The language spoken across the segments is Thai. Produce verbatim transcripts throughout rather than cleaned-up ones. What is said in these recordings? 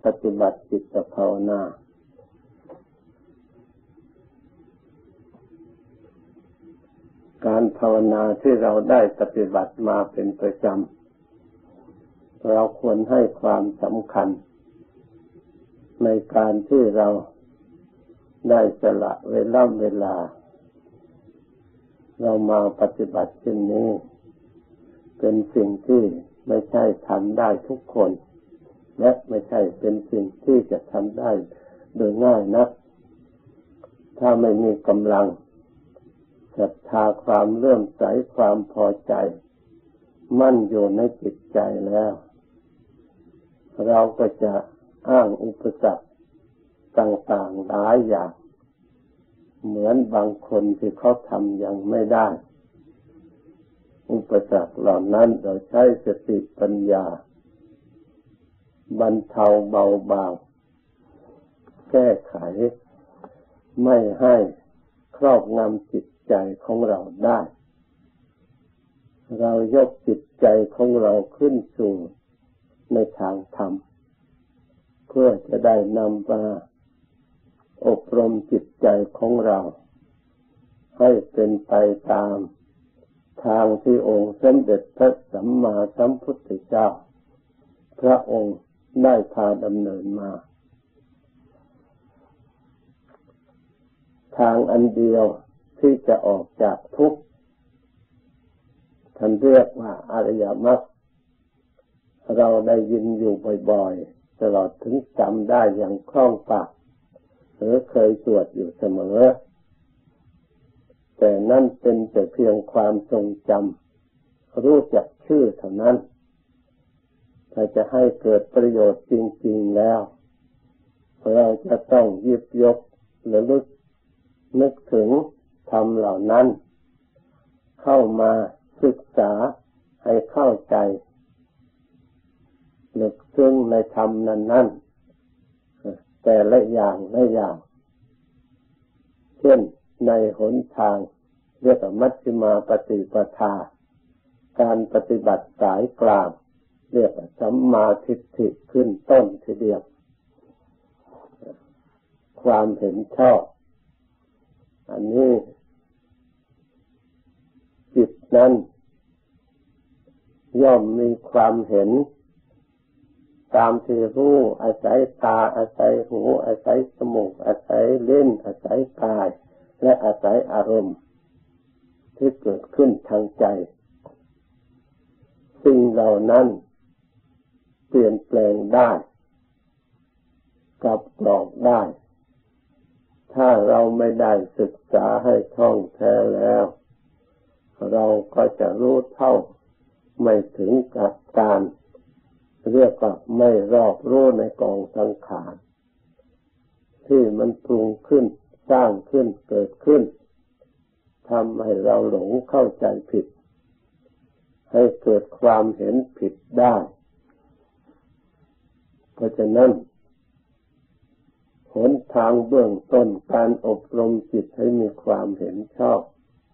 ปฏิบัติจิตภาวนาการภาวนาที่เราได้ปฏิบัติมาเป็นประจำเราควรให้ความสำคัญในการที่เราได้สละเวลาเวลาเรามาปฏิบัติเช่นนี้เป็นสิ่งที่ไม่ใช่ทำได้ทุกคนและไม่ใช่เป็นสิ่งที่จะทำได้โดยง่ายนักถ้าไม่มีกำลังศรัทธาความเลื่อมใสความพอใจมั่นอยู่ในจิตใจแล้วเราก็จะอ้างอุปสรรคต่างๆหลายอย่างเหมือนบางคนที่เขาทำยังไม่ได้อุปสรรคเหล่านั้นเราใช้สติปัญญาบรรเทาเบาบางแก้ไขไม่ให้ครอบงำจิตใจของเราได้เรายกจิตใจของเราขึ้นสู่ในทางธรรมเพื่อจะได้นำมาอบรมจิตใจของเราให้เป็นไปตามทางที่องค์สมเด็จพระสัมมาสัมพุทธเจ้าพระองค์ได้พาดำเนินมาทางอันเดียวที่จะออกจากทุกข์ท่านเรียกว่าอริยมรรคเราได้ยินอยู่บ่อยๆตลอดถึงจำได้อย่างคล่องปากหรือเคยสวดอยู่เสมอแต่นั่นเป็นแต่เพียงความทรงจำรู้จักชื่อเท่านั้นถ้าจะให้เกิดประโยชน์จริงๆแล้วเราจะต้องหยิบยกระลึกนึกถึงธรรมเหล่านั้นเข้ามาศึกษาให้เข้าใจลึกซึ้งในธรรมนั้นๆแต่ละอย่างละอย่างเช่นในหนทางเรียกว่ามัชฌิมาปฏิปทาการปฏิบัติสายกลางเรียกว่าสัมมาทิฏฐิขึ้นต้นทีเดียวความเห็นชอบอันนี้จิตนั้นย่อมมีความเห็นตามที่รู้อาศัยตาอาศัยหูอาศัยจมูกอาศัยลิ้นอาศัยกายและอาศัยอารมณ์ที่เกิดขึ้นทางใจสิ่งเหล่านั้นเปลี่ยนแปลงได้กลับกรอกได้ถ้าเราไม่ได้ศึกษาให้ท่องแท้แล้วเราก็จะรู้เท่าไม่ถึงกับการเรียกว่าไม่รอบรู้ในกองสังขารที่มันปรุงขึ้นสร้างขึ้นเกิดขึ้นทำให้เราหลงเข้าใจผิดให้เกิดความเห็นผิดได้เพราะฉะนั้นหนทางเบื้องต้นการอบรมจิตให้มีความเห็นชอบ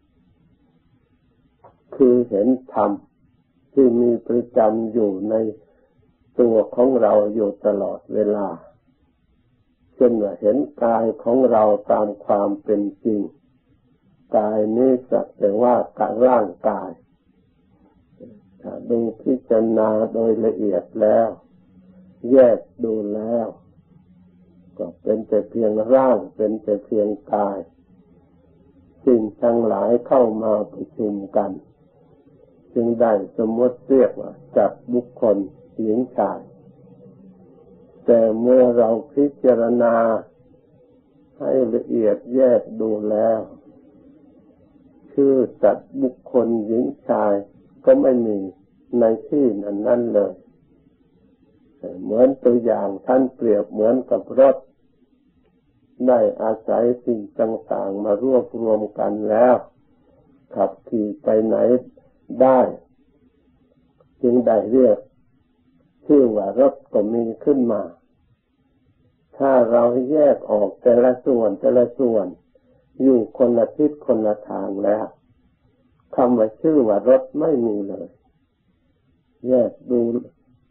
คือเห็นธรรมที่มีประจำอยู่ในตัวของเราอยู่ตลอดเวลาเช่นว่าเห็นกายของเราตามความเป็นจริงกายนี้สักแต่ว่ากายร่างกายถ้าดูพิจารณาโดยละเอียดแล้วแยกดูแล้วก็เป็นแต่เพียงร่างเป็นแต่เพียงกายสิ่งทั้งหลายเข้ามาประชุมกันจึงได้สมมติเรียกว่าจักบุคคลหญิงชายแต่เมื่อเราพิจารณาให้ละเอียดแยกดูแล้วชื่อจักบุคคลหญิงชายก็ไม่มีในที่นั้นนั่นเลยเหมือนตัวอย่างท่านเปรียบเหมือนกับรถได้อาศัยสิ่งต่างๆมารวบรวมกันแล้วขับขี่ไปไหนได้จึงได้เรียกชื่อว่ารถก็มีขึ้นมาถ้าเราแยกออกแต่ละส่วนแต่ละส่วนอยู่คนละทิศคนละทางแล้วคำว่าชื่อว่ารถไม่มีเลยแยกดู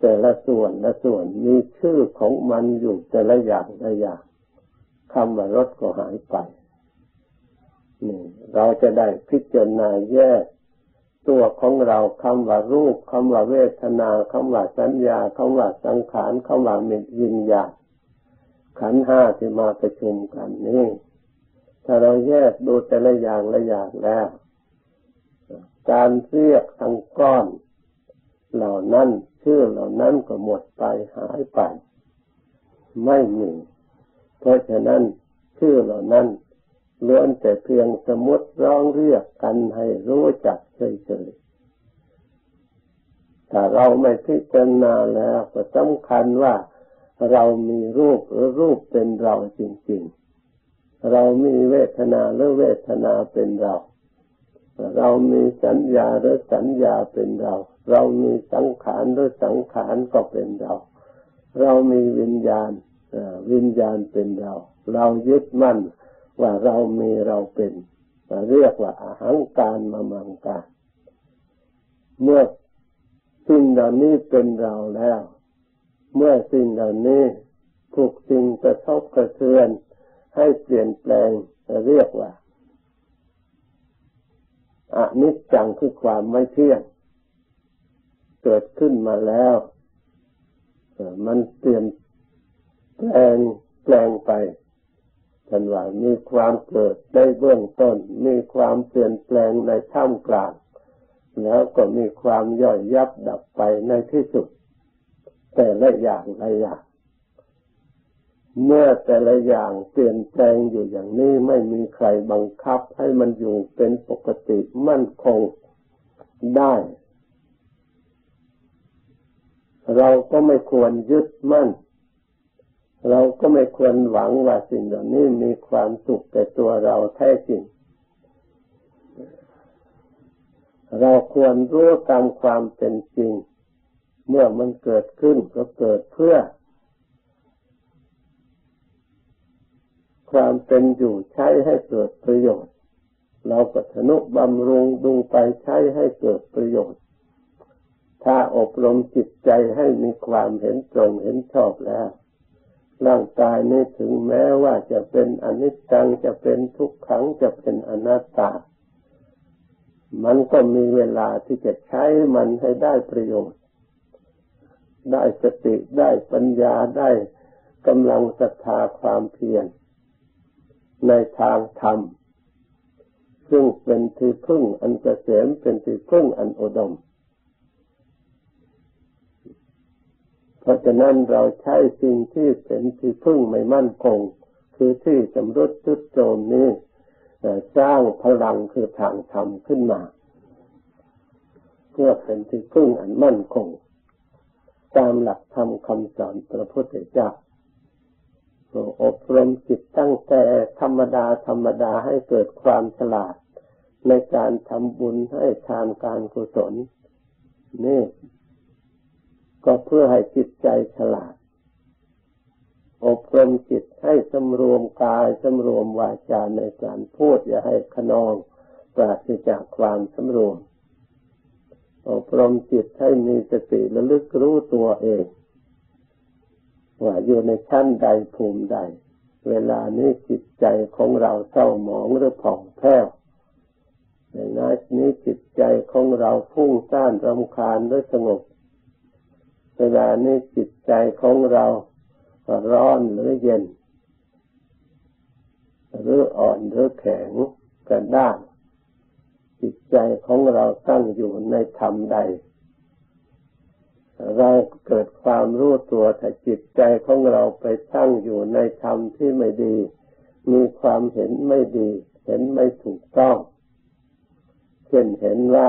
แต่ละส่วนละส่วนมีชื่อของมันอยู่แต่ละอย่างละอย่างคำว่ารสก็หายไปนี่เราจะได้พิจารณาแยกตัวของเราคำว่ารูปคำว่าเวทนาคำว่าสัญญาคำว่าสังขารคำว่าวิญญาณขันธ์ห้าที่มาประชุมกันนี้ถ้าเราแยกดูแต่ละอย่างละอย่างแล้วการเรียกทั้งก้อนเหล่านั้นชื่อเหล่านั้นก็หมดไปหายไปไม่มีเพราะฉะนั้นชื่อเหล่านั้นล้วนแต่เพียงสมมติร้องเรียกกันให้รู้จักเฉยๆถ้าเราไม่พิจารณาแล้วก็สำคัญว่าเรามีรูปหรือรูปเป็นเราจริงๆเรามีเวทนาหรือเวทนาเป็นเราเรามีสัญญาหรือสัญญาเป็นเราเรามีสังขารหรือสังขารก็เป็นเราเรามีวิญญาณวิญญาณเป็นเราเรายึดมั่นว่าเรามีเราเป็นเรียกว่าอหังการมมังการเมื่อสิ่งเหล่านี้เป็นเราแล้วเมื่อสิ่งเหล่านี้ถูกสิ่งกระทบกระเทือนให้เปลี่ยนแปลงเรียกว่าอนิจจังคือความไม่เที่ยงเกิดขึ้นมาแล้วมันเปลี่ยนแปลงแปลงไปท่านว่ามีความเกิดในเบื้องต้นมีความเปลี่ยนแปลงในท่ามกลางแล้วก็มีความย่อยยับดับไปในที่สุดแต่ละอย่างละอย่างเมื่อแต่ละอย่างเปลี่ยนแปลงอยู่อย่างนี้ไม่มีใครบังคับให้มันอยู่เป็นปกติมั่นคงได้เราก็ไม่ควรยึดมั่นเราก็ไม่ควรหวังว่าสิ่งเหล่านี้มีความสุขแต่ตัวเราแท้จริงเราควรรู้ตามความเป็นจริงเมื่อมันเกิดขึ้นก็เกิดเพื่อความเป็นอยู่ใช้ให้เกิดประโยชน์เราก็ทนุบำรุงดูไปใช้ให้เกิดประโยชน์ถ้าอบรมจิตใจให้มีความเห็นตรงเห็นชอบแล้วร่างกายนี้ถึงแม้ว่าจะเป็นอนิจจังจะเป็นทุกขังจะเป็นอนัตตามันก็มีเวลาที่จะใช้มันให้ได้ประโยชน์ได้สติได้ปัญญาได้กำลังศรัทธาความเพียรในทางธรรมซึ่งเป็นที่พึ่งอันเกษมเป็นที่พึ่งอันอุดมเพราะฉะนั้นเราใช้สิ่งที่เป็นที่พึ่งไม่มั่นคงคือที่ชำรุดทรุดโทรมนี้สร้างพลังคือทางธรรมขึ้นมาเพื่อเป็นที่พึ่งอันมั่นคงตามหลักธรรมคำสอนพระพุทธเจ้าอบรมจิตตั้งแต่ธรรมดาธรรมดาให้เกิดความฉลาดในการทำบุญให้ทานการกุศลนี่ก็เพื่อให้จิตใจฉลาดอบรมจิตให้สำรวมกายสำรวมวาจาในการพูดอย่าให้ขนองปราศจากความสำรวมอบรมจิตให้มีสติระลึกรู้ตัวเองว่าอยู่ในชั้นใดภูมิใดเวลานี้จิตใจของเราเศร้าหมองหรือผ่องแผ้วในนี้จิตใจของเราฟุ้งซ่านรำคาญหรือสงบเวลานี้จิตใจของเราร้อนหรือเย็นหรืออ่อนหรือแข็งกระด้างจิตใจของเราตั้งอยู่ในธรรมใดเราเกิดความรู้ตัวถ้าจิตใจของเราไปตั้งอยู่ในธรรมที่ไม่ดีมีความเห็นไม่ดีเห็นไม่ถูกต้องเช่นเห็นว่า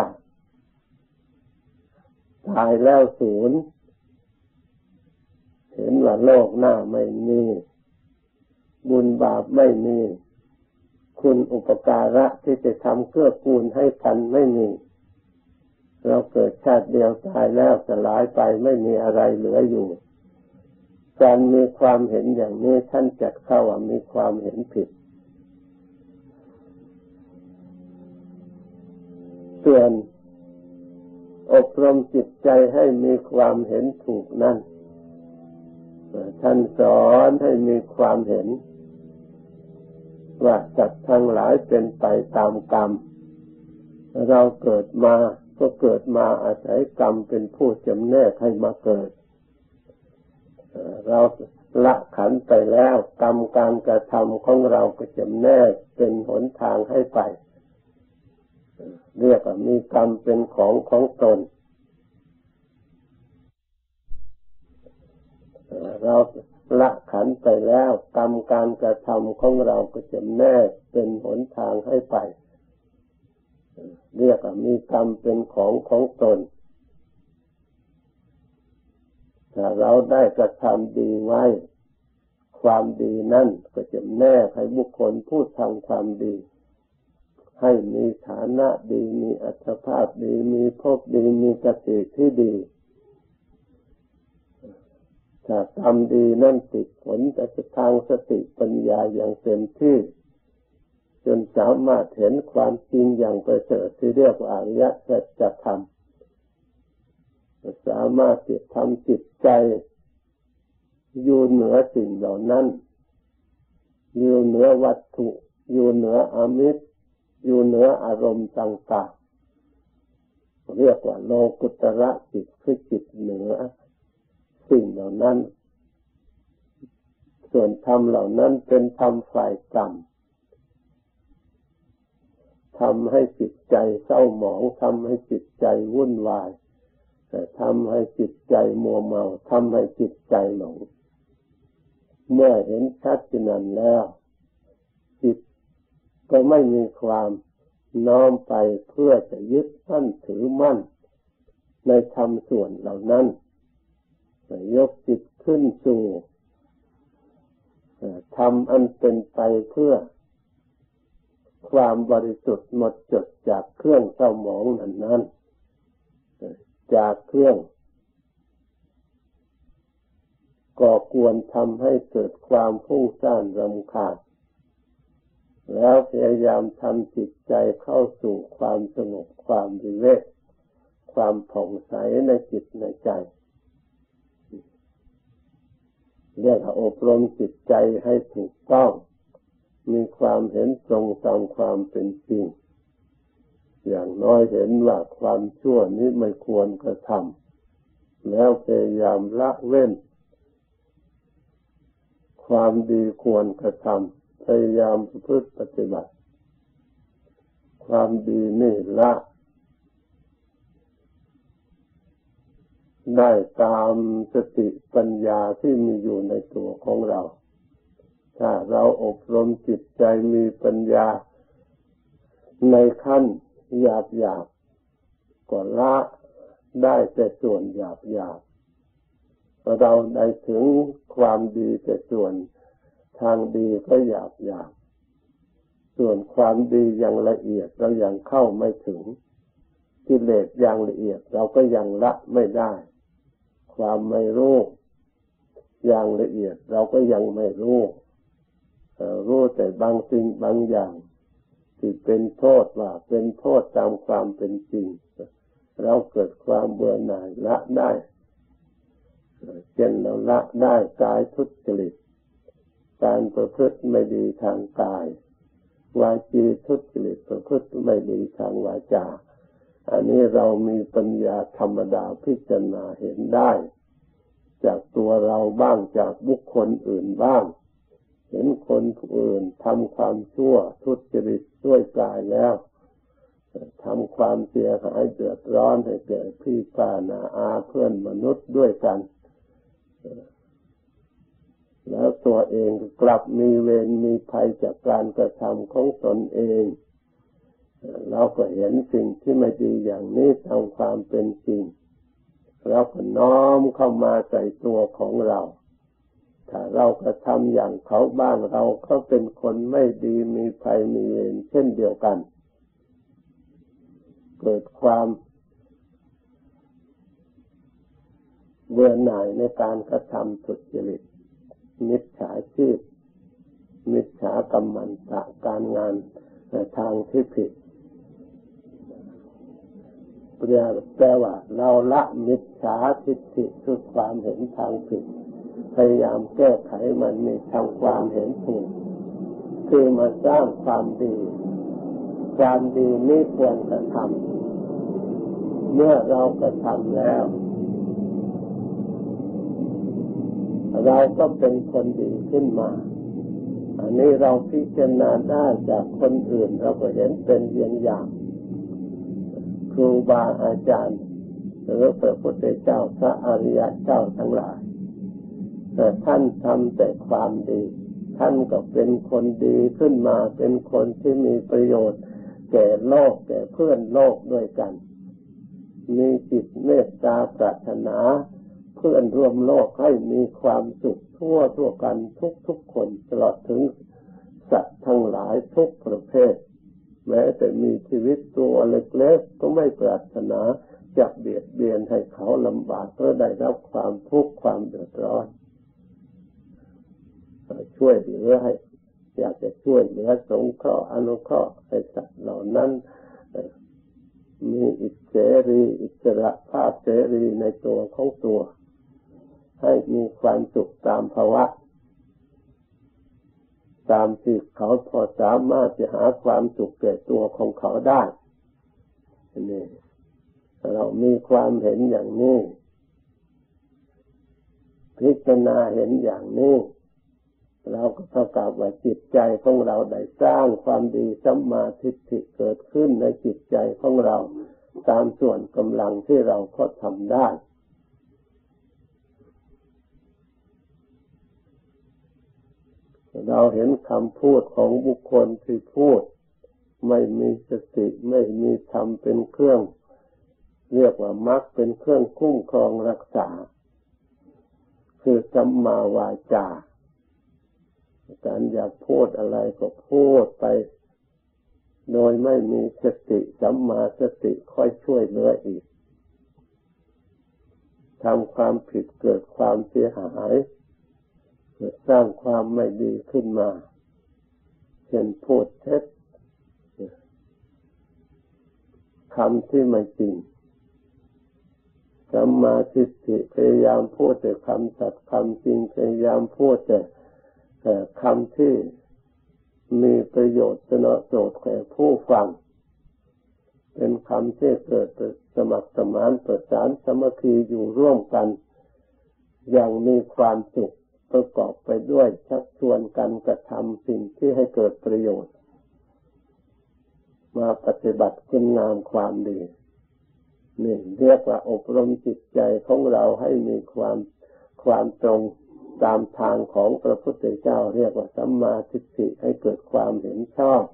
ตายแล้วศูนย์เห็นว่าโลกหน้าไม่มีบุญบาปไม่มีคุณอุปการะที่จะทำเกื้อกูลให้กันไม่มีเราเกิดชาติเดียวตายแล้วสลายไปไม่มีอะไรเหลืออยู่การมีความเห็นอย่างนี้ท่านจัดเข้าว่ามีความเห็นผิดส่วนอบรมจิตใจให้มีความเห็นถูกนั่นท่านสอนให้มีความเห็นว่าสัตว์ทั้งหลายเป็นไปตามกรรมเราเกิดมาก็เกิดมาอาศัยกรรมเป็นผู้จำแนกให้มาเกิดเราละขันไปแล้วกรรมการกระทำของเราก็จำแนกเป็นหนทางให้ไปเรียกว่ามีกรรมเป็นของของตนเราละขันไปแล้วกรรมการกระทำของเราก็จำแนกเป็นหนทางให้ไปเรียกว่ามีกรรมเป็นของของตนถ้าเราได้กระทำดีไว้ความดีนั่นก็จะแนกให้บุคคลผู้ทำความดีให้มีฐานะดีมีอัตภาพดีมีภพดีมีกติที่ดีถ้าทำดีนั่นติดผลจะทางสติปัญญาอย่างเต็มที่จนสามารถเห็นความจริงอย่างประเสริฐที่เรียกว่าอริยสัจธรรมสามารถที่ทำจิตใจอยู่เหนือสิ่งเหล่านั้นอยู่เหนือวัตถุอยู่เหนืออามิตรอยู่เหนืออารมณ์ต่างๆเรียกว่าโลกุตระจิตคือจิตเหนือสิ่งเหล่านั้นส่วนธรรมเหล่านั้นเป็นธรรมฝ่ายต่ำทำให้จิตใจเศร้าหมองทำให้จิตใจวุ่นวายทำให้จิตใจมัวเมาทำให้จิตใจหลงเมื่อเห็นชัดเจนนั้นแล้วจิตก็ไม่มีความน้อมไปเพื่อจะยึดมั่นถือมั่นในธรรมส่วนเหล่านั้นยกจิตขึ้นสู่ธรรมอันเป็นไปเพื่อความบริสุทธิ์หมดจดจากเครื่องเศร้าหมองนั้นนั้นจากเครื่องก่อกวนทำให้เกิดความฟุ้งซ่านรำคาญแล้วพยายามทำจิตใจเข้าสู่ความสงบความวิเวกความผ่องใสในจิตในใจเรียกว่าอบรมจิตใจให้ถูกต้องมีความเห็นตรงตามความเป็นจริงอย่างน้อยเห็นว่าความชั่วนี้ไม่ควรกระทำแล้วพยายามละเว้นความดีควรกระทำพยายามประพฤติปฏิบัติความดีนี่ละได้ตามสติปัญญาที่มีอยู่ในตัวของเราถ้าเราอบรมจิตใจมีปัญญาในขั้นหยาบหยาบก็ละได้แต่ส่วนหยาบหยาบเราได้ถึงความดีแต่ส่วนทางดีก็หยาบหยาบส่วนความดีอย่างละเอียดเรายังเข้าไม่ถึงกิเลสอย่างละเอียดเราก็ยังละไม่ได้ความไม่รู้อย่างละเอียดเราก็ยังไม่รู้รู้แต่บางสิ่งบางอย่างที่เป็นโทษว่าเป็นโทษตามความเป็นจริงเราเกิดความเบื่อหน่ายละได้เช่นเราละได้กายทุจริตการประพฤติไม่ดีทางกายวาจีทุจริตประพฤติไม่ดีทางวาจาอันนี้เรามีปัญญาธรรมดาพิจารณาเห็นได้จากตัวเราบ้างจากบุคคลอื่นบ้างเห็นคนผู้อื่นทำความชั่วทุจริตด้วยกายแล้วทำความเสียหายเดือดร้อนให้แก่พี่ป้าน้าอาเพื่อนมนุษย์ด้วยกันแล้วตัวเองกลับมีเวรมีภัยจากการกระทำของตนเองเราก็เห็นสิ่งที่ไม่ดีอย่างนี้ตามความเป็นจริงเราก็น้อมเข้ามาใส่ตัวของเราถ้าเรากระทำอย่างเขาบ้างเราก็เป็นคนไม่ดีมีภัยมีเวรเช่นเดียวกันเกิดความเบื่อหน่ายในการกระทำทุจริตมิจฉาชีพมิจฉากรรมันตะการงานในทางที่ผิดปแปลว่าเราละมิจฉาทิฏฐิคือความเห็นทางผิดพยายามแก้ไขมันมีทางความเห็นถูกคือมาสร้างความดีความดีนี้ควรกระทำเมื่อเรากระทำแล้วเราก็เป็นคนดีขึ้นมาอันนี้เราพิจารณาได้จากคนอื่นเราก็เห็นเป็นอย่างอย่างครูบาอาจารย์หรือพระพุทธเจ้าพระอริยเจ้าทั้งหลายแต่ท่านทำแต่ความดีท่านก็เป็นคนดีขึ้นมาเป็นคนที่มีประโยชน์แก่โลกแก่เพื่อนโลกด้วยกันมีจิตเมตตาปรารถนาเพื่อนร่วมโลกให้มีความสุขทั่วทั่วกันทุกทุกคนตลอดถึงสัตว์ทั้งหลายทุกประเภทแม้แต่มีชีวิตตัวเล็กๆก็ไม่ปรารถนาจะเบียดเบียนให้เขาลำบากหรือได้รับความทุกข์ความเดือดร้อนช่วยเหลือให้อยากจะช่วยเหลือสงเคราะห์อนุเคราะห์ให้สัตว์เหล่านั้นมีอิสรีอิสระภาพเสรีในตัวของตัวให้มีความสุขตามภาวะตามที่เขาพอสามารถจะหาความสุขแก่ตัวของเขาได้นี่เรามีความเห็นอย่างนี้พิจารณาเห็นอย่างนี้เราก็เท่ากับว่าจิตใจของเราได้สร้างความดีสัมมาทิฏฐิเกิดขึ้นในจิตใจของเราตามส่วนกำลังที่เราก็ทำได้เราเห็นคำพูดของบุคคลที่พูดไม่มีสติไม่มีธรรมเป็นเครื่องเรียกว่ามรรคเป็นเครื่องคุ้มครองรักษาคือสัมมาวาจาการอยากพูดอะไรก็พูดไปโดยไม่มีสติสัมมาสติค่อยช่วยเหลืออีกทำความผิดเกิดความเสียหายเกิดสร้างความไม่ดีขึ้นมาเช่นพูดเท็จคำที่ไม่จริงสัมมาทิฏฐิพยายามพูดแต่คำสัตย์คำจริงพยายามพูดแต่คำที่มีประโยชน์สนอโสดแก่ผู้ฟังเป็นคำที่เกิดสมัครสมานประสานสามัคคีอยู่ร่วมกันอย่างมีความสุขประกอบไปด้วยชักชวนกันกระทำสิ่งที่ให้เกิดประโยชน์มาปฏิบัติคุณงามความดีนี่เรียกว่าอบรมจิตใจของเราให้มีความความตรงตามทางของพระพุทธเจ้าเรียกว่าสัมมาทิฏฐิให้เกิดความเห็นชอบ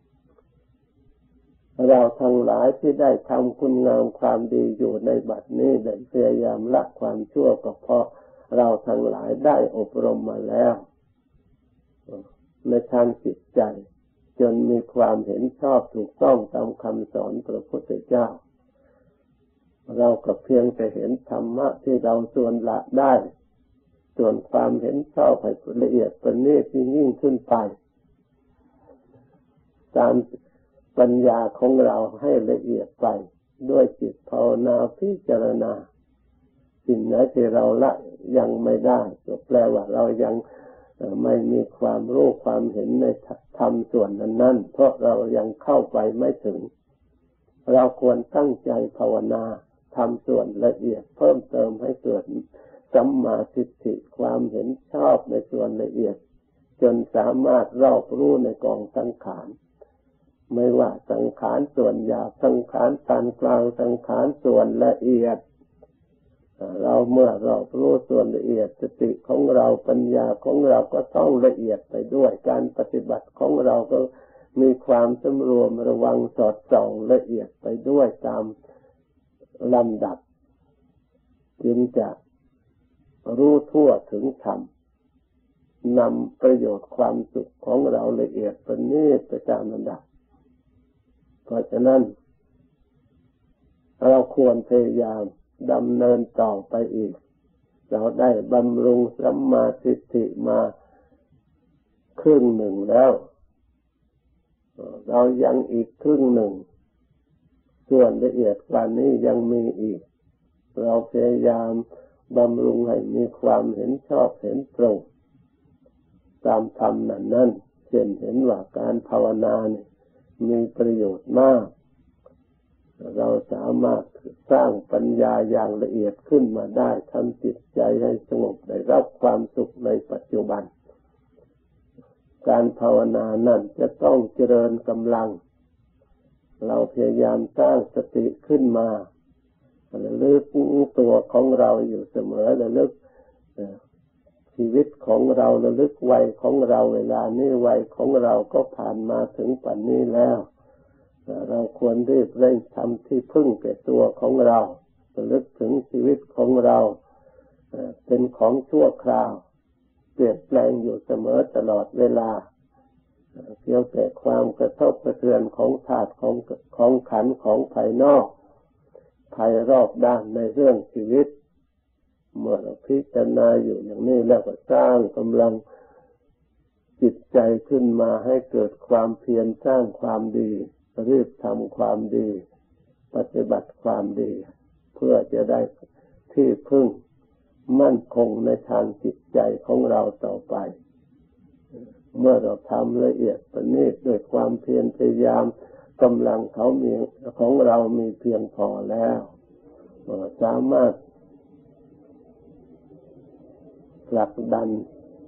เราทั้งหลายที่ได้ทำคุณงามความดีอยู่ในบัดนี้ได้พยายามละความชั่วก็เพราะเราทั้งหลายได้อบรมมาแล้วในทางจิตใจจนมีความเห็นชอบถูกต้องตามคำสอนพระพุทธเจ้าเราก็เพียงแต่เห็นธรรมะที่เราส่วนละได้ส่วนความเห็นชอบให้ละเอียดประณีตยิ่งขึ้นไปตามปัญญาของเราให้ละเอียดไปด้วยจิตภาวนาพิจารณาสิ่งไหนที่เราละยังไม่ได้ก็แปลว่าเรายังไม่มีความรู้ความเห็นในธรรมส่วนนั้นๆเพราะเรายังเข้าไปไม่ถึงเราควรตั้งใจภาวนาทำส่วนละเอียดเพิ่มเติมให้เกิดสัมมาทิฏฐิความเห็นชอบในส่วนละเอียดจนสามารถรอบรู้ในกองสังขารไม่ว่าสังขารส่วนหยาบสังขารปานกลางสังขารส่วนละเอียดเราเมื่อรอบรู้ส่วนละเอียดสติของเราปัญญาของเราก็ต้องละเอียดไปด้วยการปฏิบัติของเราก็มีความสำรวมระวังสอดส่องละเอียดไปด้วยตามลำดับจึงจะรู้ทั่วถึงธรรมนำประโยชน์ความสุขของเราละเอียดประณีตไปตามลำดับเพราะฉะนั้นเราควรพยายามดำเนินต่อไปอีกเราได้บำรุงสัมมาทิฏฐิมาครึ่งหนึ่งแล้วเรายังอีกครึ่งหนึ่งส่วนละเอียดกว่านี้ยังมีอีกเราพยายามบำรุงให้มีความเห็นชอบเห็นตรงตามธรรมนั้นนั้นเช่นเห็นว่าการภาวนาเนี่ยมีประโยชน์มากเราสามารถสร้างปัญญาอย่างละเอียดขึ้นมาได้ทำจิตใจให้สงบได้รับความสุขในปัจจุบันการภาวนานั้นจะต้องเจริญกำลังเราพยายามสร้างสติขึ้นมาระลึกตัวของเราอยู่เสมอระลึกชีวิตของเราระลึกวัยของเราเวลานี้วัยของเราก็ผ่านมาถึงปัจจุบันนี้แล้วเราควรรีบเร่งทำที่พึ่งแก่ตัวของเราระลึกถึงชีวิตของเราเป็นของชั่วคราวเปลี่ยนแปลงอยู่เสมอตลอดเวลาเกี่ยวกับความกระทบกระเทือนของธาตุของของขันธ์ของภายนอกภายรอบด้านในเรื่องชีวิตเมื่อเราพิจารณาอยู่อย่างนี้แล้วก็สร้างกำลังจิตใจขึ้นมาให้เกิดความเพียรสร้างความดีรีบทำความดีปฏิบัติความดีเพื่อจะได้ที่พึ่งมั่นคงในทางจิตใจของเราต่อไปเมื่อเราทำละเอียดประณีตด้วยความเพียรพยายามกำลังเขามีของเรามีเพียงพอแล้วสามารถผลักดัน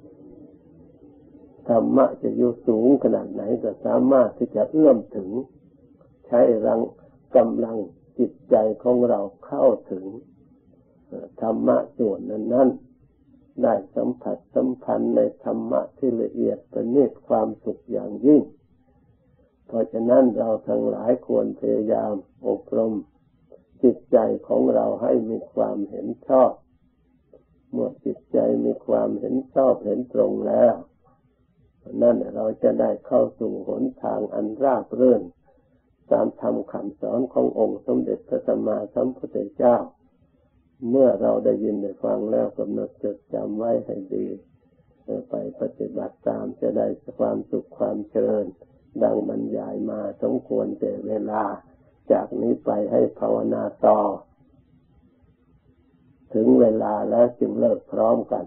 ธรรมะจะอยู่สูงขนาดไหนก็สามารถที่จะเอื้อมถึงใช้รังกำลังจิตใจของเราเข้าถึงธรรมะส่วนนั้นๆได้สัมผัสสัมพันธ์ในธรรมะที่ละเอียดประณีตความสุขอย่างยิ่งเพราะฉะนั้นเราทั้งหลายควรพยายามอบรมจิตใจของเราให้มีความเห็นชอบเมื่อจิตใจมีความเห็นชอบเห็นตรงแล้วนั่นเราจะได้เข้าสู่หนทางอันราบรื่นตามธรรมคำสอนขององค์สมเด็จพระสัมมาสัมพุทธเจ้าเมื่อเราได้ยินได้ฟังแล้วกำหนดจดจำไว้ให้ดีไปปฏิบัติตามจะได้ความสุขความเจริญดังบรรยายมาสมควรแก่เวลาจากนี้ไปให้ภาวนาต่อถึงเวลาแล้วจึงเลิกพร้อมกัน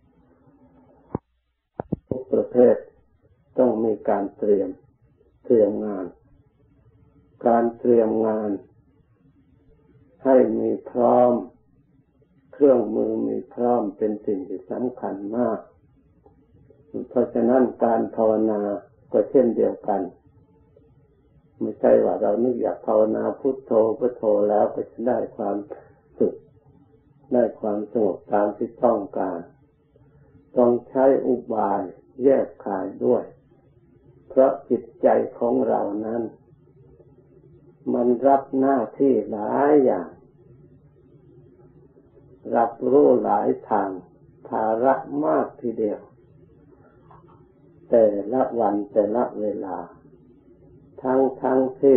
ทุกประเภทต้องมีการเตรียมเตรียมงานการเตรียมงานให้มีพร้อมเครื่องมือมีพร้อมเป็นสิ่งที่สำคัญมากเพราะฉะนั้นการภาวนาก็เช่นเดียวกันไม่ใช่ว่าเรานึกอยากภาวนาพุทโธพุทโธแล้วก็จะได้ความสุขได้ความสงบตามที่ต้องการต้องใช้อุบายแยกขายด้วยเพราะจิตใจของเรานั้นมันรับหน้าที่หลายอย่างรับรู้หลายทางภาระมากทีเดียวแต่ละวันแต่ละเวลาทั้งทั้งที่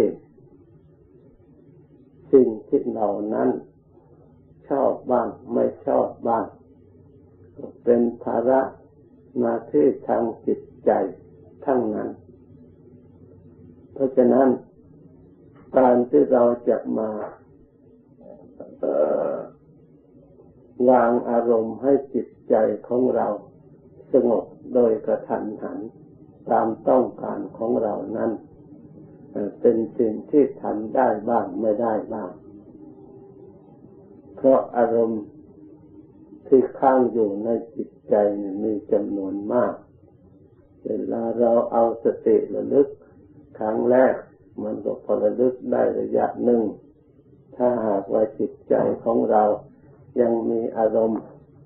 สิ่งที่เหล่านั้นชอบบ้างไม่ชอบบ้างเป็นภาระหน้าที่ทางจิตใจทั้งนั้นเพราะฉะนั้นการที่เราจะมาวางอารมณ์ให้จิตใจของเราสงบโดยกระทันหันตามต้องการของเรานั้นเป็นสิ่งที่ทำได้บ้างไม่ได้บ้างเพราะอารมณ์ที่ค้างอยู่ในจิตใจมีจำนวนมากเวลาเราเอาสติระลึกครั้งแรกมันก็พอระลึกได้ระยะหนึ่งถ้าหากว่าจิตใจของเรายังมีอารมณ์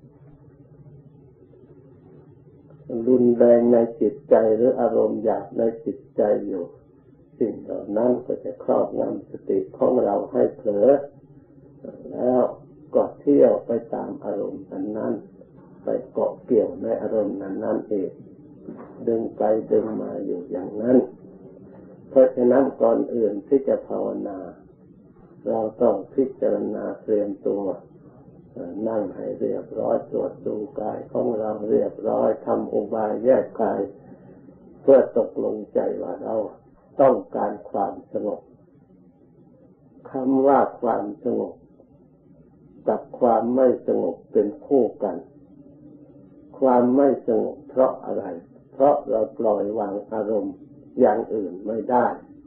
รุนแรงในจิตใจหรืออารมณ์หยาบในจิตใจอยู่สิ่งเหล่านั้นก็จะครอบงำสติของเราให้เผลอแล้วก็เที่ยวไปตามอารมณ์นั้นๆไปเกาะเกี่ยวในอารมณ์นั้นๆเองดึงไปดึงมาอยู่อย่างนั้นเพราะฉะนั้นก่อนอื่นที่จะภาวนาเราต้องพิจารณาเตรียมตัวนั่งให้เรียบร้อยตรวจดูกายของเราเรียบร้อยทำอุบายแยกกายเพื่อตกลงใจว่าเราต้องการความสงบคำว่าความสงบกับความไม่สงบเป็นคู่กันความไม่สงบเพราะอะไรเพราะเราปล่อยวางอารมณ์อย่างอื่นไม่ได้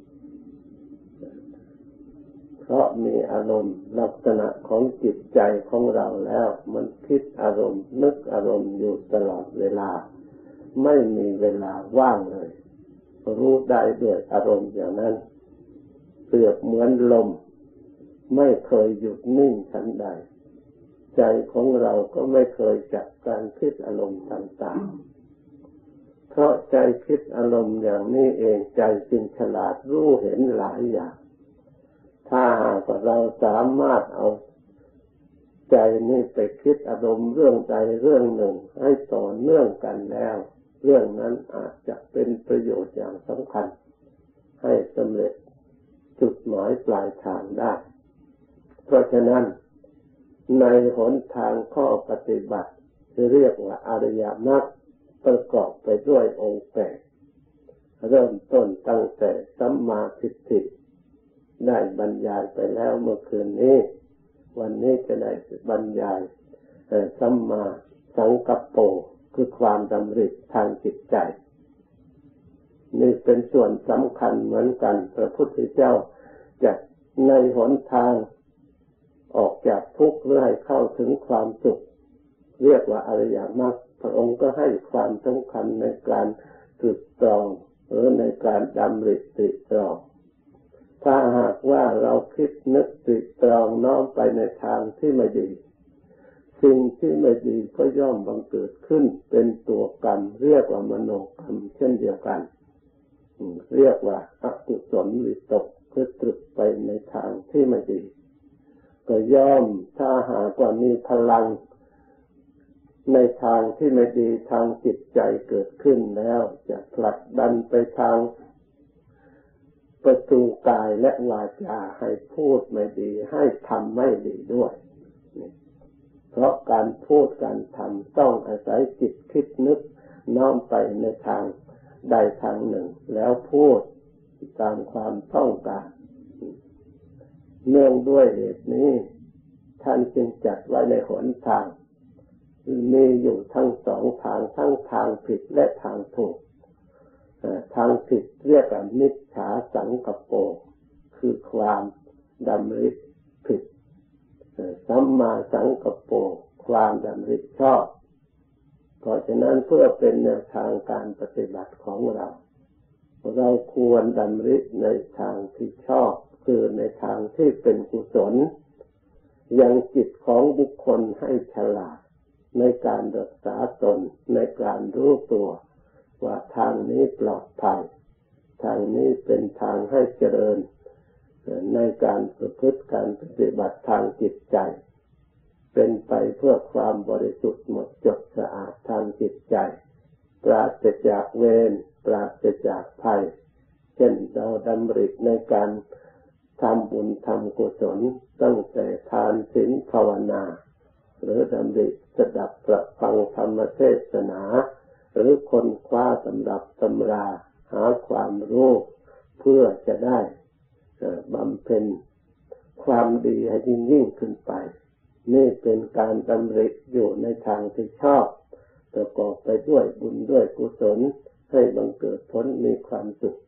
เพราะมีอารมณ์ลักษณะของจิตใจของเราแล้วมันคิดอารมณ์นึกอารมณ์อยู่ตลอดเวลาไม่มีเวลาว่างเลยรู้ได้ด้วยอารมณ์อย่างนั้นเปรียบเหมือนลมไม่เคยหยุดนิ่งฉันใดใจของเราก็ไม่เคยจับการคิดอารมณ์ต่างๆเพราะใจคิดอารมณ์อย่างนี้เองใจจึงฉลาดรู้เห็นหลายอย่างถ้าหากเราสามารถเอาใจนี้ไปคิดอารมณ์เรื่องใดเรื่องหนึ่งให้ต่อเนื่องกันแล้วเรื่องนั้นอาจจะเป็นประโยชน์อย่างสำคัญให้สำเร็จจุดหมายปลายทางได้เพราะฉะนั้นในหนทางข้อปฏิบัติที่เรียกว่าอริยมรรคประกอบไปด้วยองค์แปดเริ่มต้นตั้งแต่สัมมาทิฏฐิได้บรรยายไปแล้วเมื่อคืนนี้วันนี้จะได้บรรยายสัมมาสังกัปโปคือความดำริทางจิตใจนี่เป็นส่วนสำคัญเหมือนกันพระพุทธเจ้าจะในหนทางออกจากทุกข์ให้เข้าถึงความสุขเรียกว่าอริยมรรคพระองค์ก็ให้ความสำคัญในการตรึกตรองหรือในการดำริตรึกตรองถ้าหากว่าเราคิดนึกตรึกตรองน้อมไปในทางที่ไม่ดีสิ่งที่ไม่ดีก็ย่อมบังเกิดขึ้นเป็นตัวกรรมเรียกว่ามโนกรรมเช่นเดียวกันเรียกว่าอกุศลวิตกคือตรึกไปในทางที่ไม่ดีก็ย่อมถ้าหากว่ามีพลังในทางที่ไม่ดีทางจิตใจเกิดขึ้นแล้วจะผลักดันไปทางประตูกายและวาจาให้พูดไม่ดีให้ทำไม่ดีด้วยเพราะการพูดการทำต้องอาศัยจิตคิดนึกน้อมไปในทางใดทางหนึ่งแล้วพูดตามความต้องการเนื่องด้วยเหตุนี้ท่านจึงจัดไว้ในหนทางมีอยู่ทั้งสองทางทั้งทางผิดและทางถูกทางผิดเรียกว่ามิจฉาสังกัปโปคือความดำริผิดสัมมาสังกัปโปความดำริชอบเพราะฉะนั้นเพื่อเป็นแนวทางการปฏิบัติของเราเราควรดำริในทางที่ชอบคือในทางที่เป็นกุศลยังจิตของบุคคลให้ฉลาดในการรักษาตนในการรู้ตัวว่าทางนี้ปลอดภัยทางนี้เป็นทางให้เจริญในการประพฤติการปฏิบัติทางจิตใจเป็นไปเพื่อความบริสุทธิ์หมดจดสะอาดทางจิตใจปราศจากเวรปราศจากภัยเช่นเราดำริในการทำบุญทำกุศลตั้งแต่ทานศีลภาวนาหรือดำริสดับประฟังธรรมเทศนาหรือค้นคว้าสำหรับตำราหาความรู้เพื่อจะได้บำเพ็ญความดีให้ยิ่งยิ่งขึ้นไปนี่เป็นการดำริอยู่ในทางที่ชอบประกอบไปด้วยบุญด้วยกุศลให้บังเกิดผลมีความสุข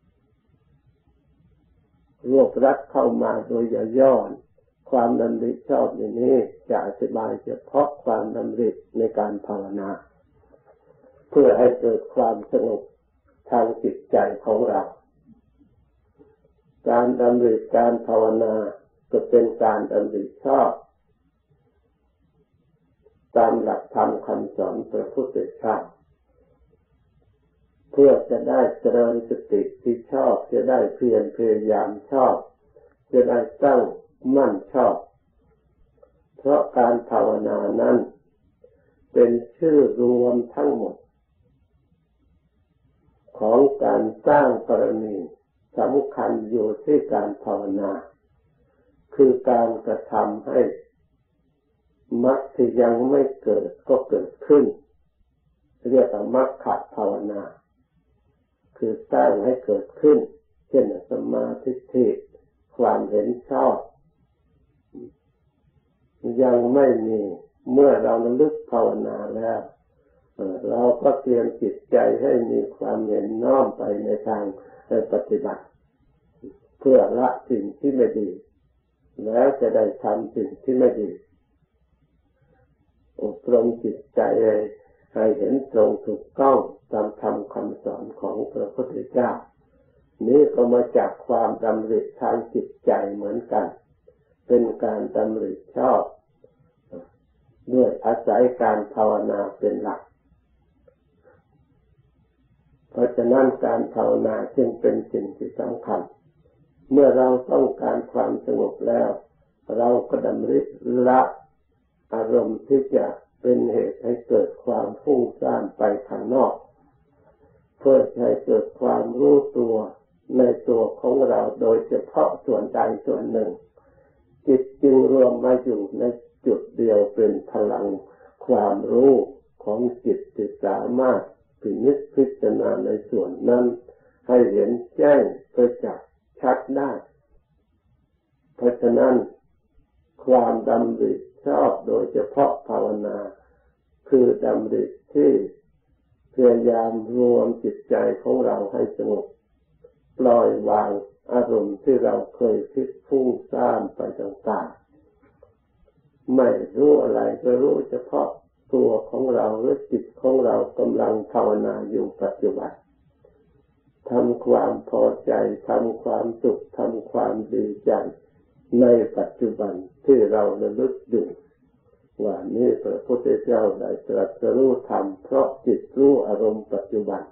รวบรัดเข้ามาโดยย่อๆความดำริชอบอย่างนี้จะอธิบายเฉพาะความดำริในการภาวนาเพื่อให้เกิดความสงบทางจิตใจของเราการดำริการภาวนาก็เป็นการดำริชอบตามหลักธรรมคำสอนพระพุทธเจ้าเพื่อจะได้เจริญสติที่ชอบจะได้เพียรพยายามชอบจะได้ตั้งมั่นชอบเพราะการภาวนานั้นเป็นชื่อรวมทั้งหมดของการสร้างบารมีสำคัญอยู่ที่การภาวนาคือการกระทำให้มรรคที่ยังไม่เกิดก็เกิดขึ้นเรียกว่ามรรคภาวนาคือสร้างให้เกิดขึ้นเช่นสัมมาทิฏฐิคความเห็นชอบยังไม่มีเมื่อเราระลึกภาวนาแล้วเราก็เตรียมจิตใจให้มีความเห็นน้อมไปในทางปฏิบัติเพื่อละสิ่งที่ไม่ดีแล้วจะได้ทำสิ่งที่ไม่ดีอบรมจิตใจให้เห็นตรงถูกต้องตามธรรมคำสอนของพระพุทธเจ้านี้ก็มาจากความดำริทางจิตใจเหมือนกันเป็นการดำริชอบด้วยอาศัยการภาวนาเป็นหลักเพราะฉะนั้นการภาวนาจึงเป็นสิ่งที่สำคัญเมื่อเราต้องการความสงบแล้วเราก็ดำริละอารมณ์ที่จะเป็นเหตุให้เกิดความฟุ้งซ่านไปข้างนอกเพื่อให้เกิดความรู้ตัวในตัวของเราโดยเฉพาะส่วนใดส่วนหนึ่งจิตจึงรวมมาอยู่ในจุดเดียวเป็นพลังความรู้ของจิตที่สามารถพินิจพิจารณาในส่วนนั้นให้เห็นแจ้งประจักษ์ชัดได้เพราะฉะนั้นความดำริชอบโดยเฉพาะภาวนาคือดำริที่พยายามรวมจิตใจของเราให้สงบปล่อยวางอารมณ์ที่เราเคยคิดฟุ้งซ่านไปต่างๆไม่รู้อะไรก็รู้เฉพาะตัวของเราหรือจิตของเรากำลังภาวนาอยู่ปัจจุบันทำความพอใจทำความสุขทำความดีใจในปัจจุบันที่เราระลึกอยู่ว่านี่พระพุทธเจ้าได้ตรัสรู้ธรรมเพราะจิตรู้อารมณ์ปัจจุบัน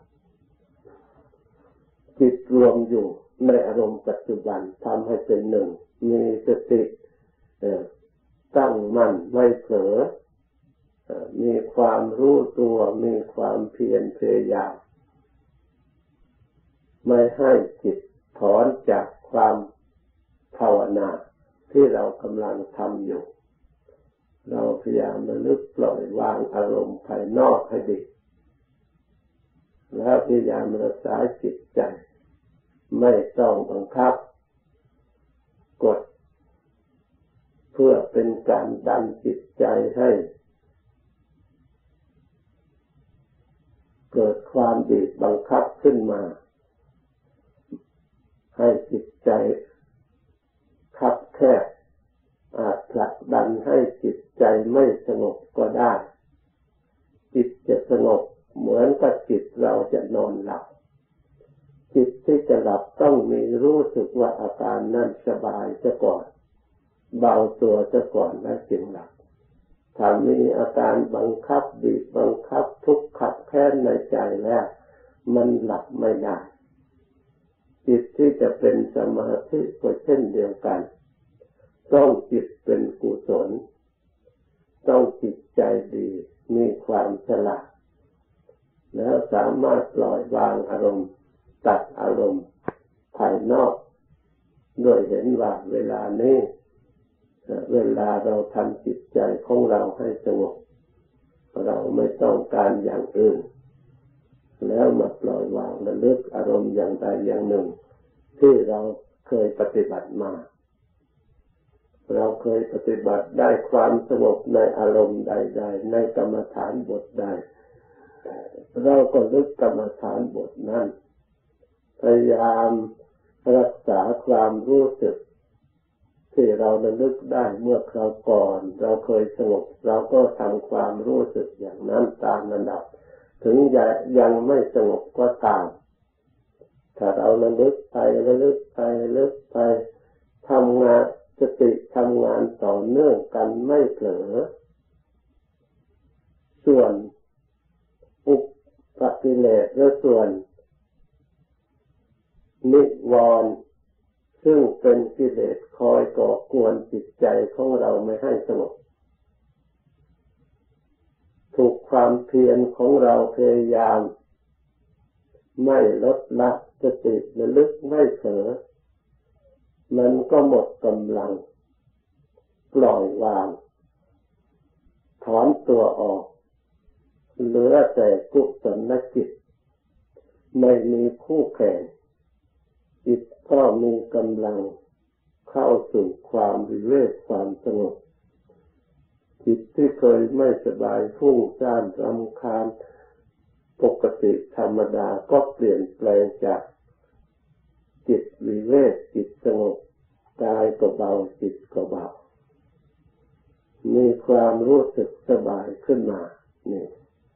จิตรวมอยู่ในอารมณ์ปัจจุบันทำให้เป็นหนึ่งมีสติตั้งมั่นไม่เผลอมีความรู้ตัวมีความเพียรพยายามไม่ให้จิตถอนจากความภาวนาที่เรากำลังทำอยู่เราพยายามระลึกปล่อยวางอารมณ์ภายนอกให้ดีแล้วพยายามรักษาจิตใจไม่ต้องบังคับกดเพื่อเป็นการดันจิตใจให้เกิดความบีบบังคับขึ้นมาให้จิตใจคับแคบอาจผลักดันให้จิตใจไม่สงบก็ได้จิตจะสงบเหมือนกับจิตเราจะนอนหลับจิตที่จะหลับต้องมีรู้สึกว่าอาการนั้นสบายซะก่อนเบาตัวซะก่อนแล้วจึงหลับถ้ามีอาการบังคับบีบบังคับทุกข์ขับแค้นในใจแล้วมันหลับไม่ได้จิตที่จะเป็นสมาธิก็เช่นเดียวกันต้องจิตเป็นกุศลต้องจิตใจดีมีความฉลาดแล้วสามารถปล่อยวางอารมณ์ตัดอารมณ์ภายนอกด้วยเห็นว่าเวลานี้เวลาเราทำจิตใจของเราให้สงบเราไม่ต้องการอย่างอื่นแล้วมาปล่อยวางระลึกอารมณ์อย่างใดอย่างหนึ่งที่เราเคยปฏิบัติมาเราเคยปฏิบัติได้ความสงบในอารมณ์ใดๆในกรรมฐานบทใดเราก็ลึกกรรมฐานบทนั้นพยายามรักษาความรู้สึกที่เราระลึกได้เมื่อคราวก่อนเราเคยสงบเราก็ทำความรู้สึกอย่างนั้นตามระดับถึงยังไม่สงบก็ตามถ้าเราระลึกไประลึกไประลึกไปทำงานสติทำงานต่อเนื่องกันไม่เผลอส่วนอุปกิเลสและส่วนนิวรณ์ซึ่งเป็นกิเลสคอยก่อกวนจิตใจของเราไม่ให้สงบถูกความเพียรของเราพยายามไม่ลดละสติระลึกไม่เผลอมันก็หมดกำลังปล่อยวางถอนตัวออกเหลือแต่กุศลจิตไม่มีคู่แข่งจิตก็มีกำลังเข้าสู่ความวิเวกความสงบจิตที่เคยไม่สบายฟุ้งซ่านรำคาญปกติธรรมดาก็เปลี่ยนแปลงจากจิตวิเวกจิตสงบกายก็เบาจิตก็เบามีความรู้สึกสบายขึ้นมานี่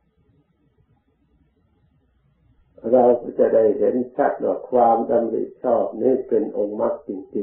เราก็จะได้เห็นชัดว่าความดำริชอบนี้เป็นองค์มรรคจริง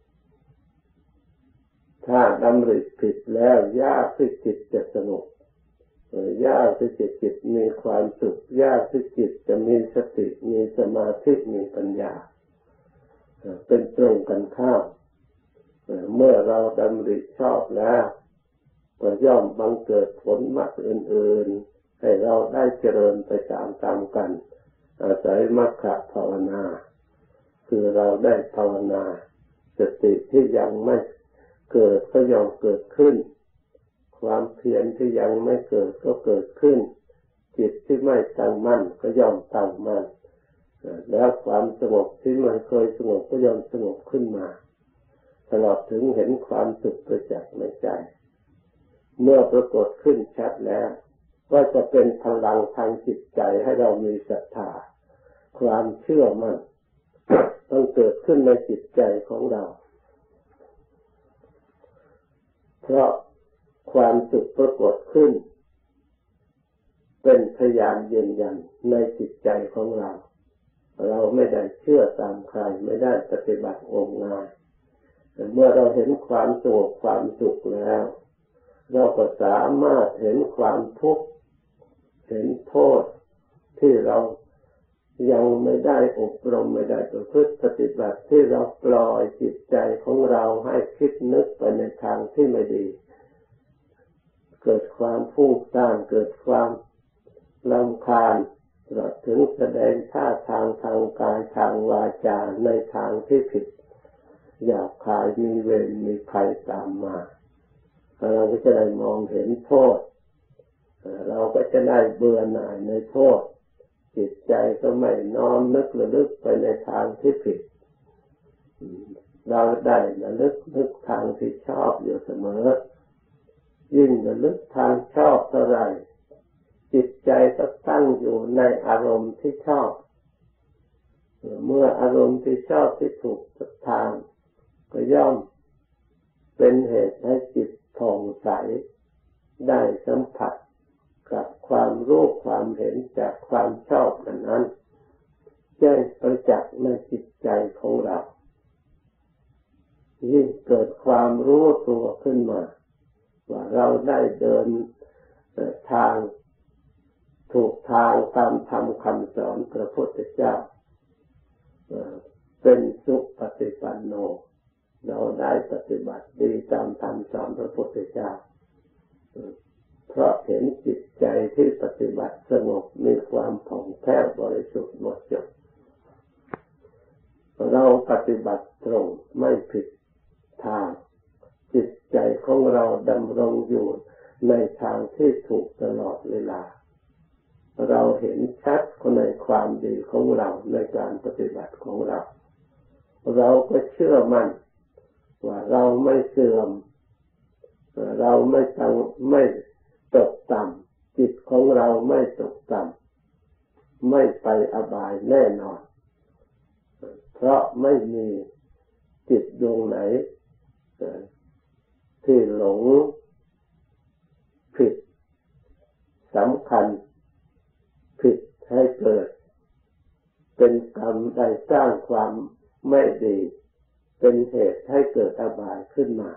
ๆถ้าดำริผิดแล้วยากที่จิตจะสงบยากที่จิตจิตมีความสุขยากที่จิตจะมีสติมีสมาธิมีปัญญาเป็นตรงกันข้ามเมื่อเราดำริชอบแล้วก็ย่อมบังเกิดผลมรรคอื่นๆให้เราได้เจริญไปตามๆกันอาศัยมรรคภาวนาคือเราได้ภาวนาสติที่ยังไม่เกิดก็ย่อมเกิดขึ้นความเพียรที่ยังไม่เกิดก็เกิดขึ้นจิตที่ไม่ตั้งมั่นก็ย่อมตั้งมั่นแล้วความสงบที่ไม่เคยสงบก็ย่อมสงบขึ้นมาตลอดถึงเห็นความสุขประจักษ์ในใจเมื่อปรากฏขึ้นชัดแล้วก็จะเป็นพลังทางจิตใจให้เรามีศรัทธาความเชื่อมั่นต้องเกิดขึ้นในจิตใจของเราเพราะความสุขปรากฏขึ้นเป็นพยานยืนยันในจิตใจของเราเราไม่ได้เชื่อตามใครไม่ได้ปฏิบัติงมงายแต่เมื่อเราเห็นความสงบความสุขแล้วเราก็สามารถเห็นความทุกข์เห็นโทษที่เรายังไม่ได้อบรมไม่ได้ประพฤติปฏิบัติที่เราปล่อยจิตใจของเราให้คิดนึกไปในทางที่ไม่ดีเกิดความฟุ้งซ่านเกิดความรำคาญตลอดถึงแสดงท่าทางทางกายทางวาจาในทางที่ผิดหยาบคายมีเวรมีภัยตามมาเราก็จะได้มองเห็นโทษเราก็จะได้เบื่อหน่ายในโทษจิตใจก็ไม่น้อมนึกระลึกไปในทางที่ผิดเราได้ระลึกนึกทางที่ชอบอยู่เสมอยิ่งระลึกทางชอบเท่าไรจิตใจก็ตั้งอยู่ในอารมณ์ที่ชอบเมื่ออารมณ์ที่ชอบที่ถูกทางก็ย่อมเป็นเหตุให้จิตผ่องใสได้สัมผัสกับความรู้ความเห็นจากความชอบนั้นแจ้งประจักษ์ในจิตใจของเรายิ่งเกิดความรู้ตัวขึ้นมาว่าเราได้เดินทางถูกทางตามธรรมคำสอนพระพุทธเจ้าเป็นสุปฏิปันโนเราได้ปฏิบัติดีตามธรรมสอนพระพุทธเจ้าเพราะเห็นจิตใจที่ปฏิบัติสงบมีความผ่องแผ้วบริสุทธิ์หมดจดเราปฏิบัติตรงไม่ผิดทางจิตใจของเราดำรงอยู่ในทางที่ถูกตลอดเวลาเราเห็นชัดในความดีของเราในการปฏิบัติของเราเราก็เชื่อมั่นว่าเราไม่เสื่อมเราไม่ตั้งไม่ตกต่ำจิตของเราไม่ตกต่ำไม่ไปอบายแน่นอนเพราะไม่มีจิตดวงไหนที่หลงผิดสำคัญผิดให้เกิดเป็นกรรมได้สร้างความไม่ดีเป็นเหตุให้เกิดอบายขึ้นมา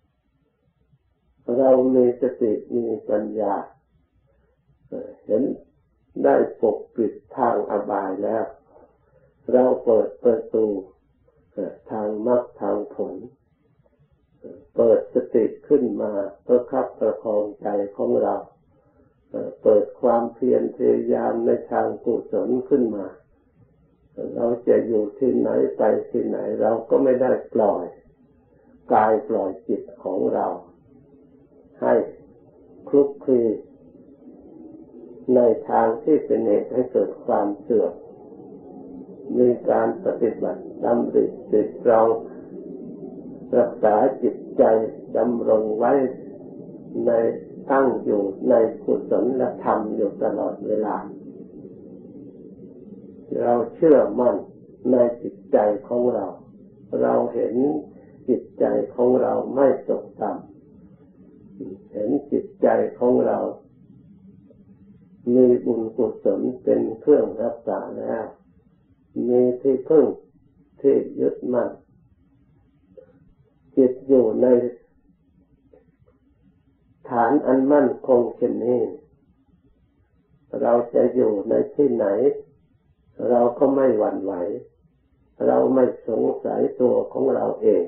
เรามีสติมีปัญญาเห็นได้ปกปิดทางอบายแล้วเราเปิดประตูทางมรรคทางผลเปิดสติขึ้นมาประคับประคองใจของเราเปิดความเพียรพยายามในทางกุศลขึ้นมาเราจะอยู่ที่ไหนไปที่ไหนเราก็ไม่ได้ปล่อยกายปล่อยจิตของเราให้คลุกคลีในทางที่เป็นเหตุให้เกิดความเสื่อมมีการปฏิบัติดำริตรึกตรองรักษาจิตใจดำรงไว้ในตั้งอยู่ในกุศลธรรมอยู่ตลอดเวลาเราเชื่อมั่นในจิตใจของเราเราเห็นจิตใจของเราไม่ตกต่ำเห็นจิตใจของเรามีบุญกุศลเป็นเครื่องรักษาแล้วมีที่พึ่งที่ยึดมั่นจิตอยู่ในฐานอันมั่นคงเช่นนี้เราจะอยู่ในที่ไหนเราก็ไม่หวั่นไหวเราไม่สงสัยตัวของเราเอง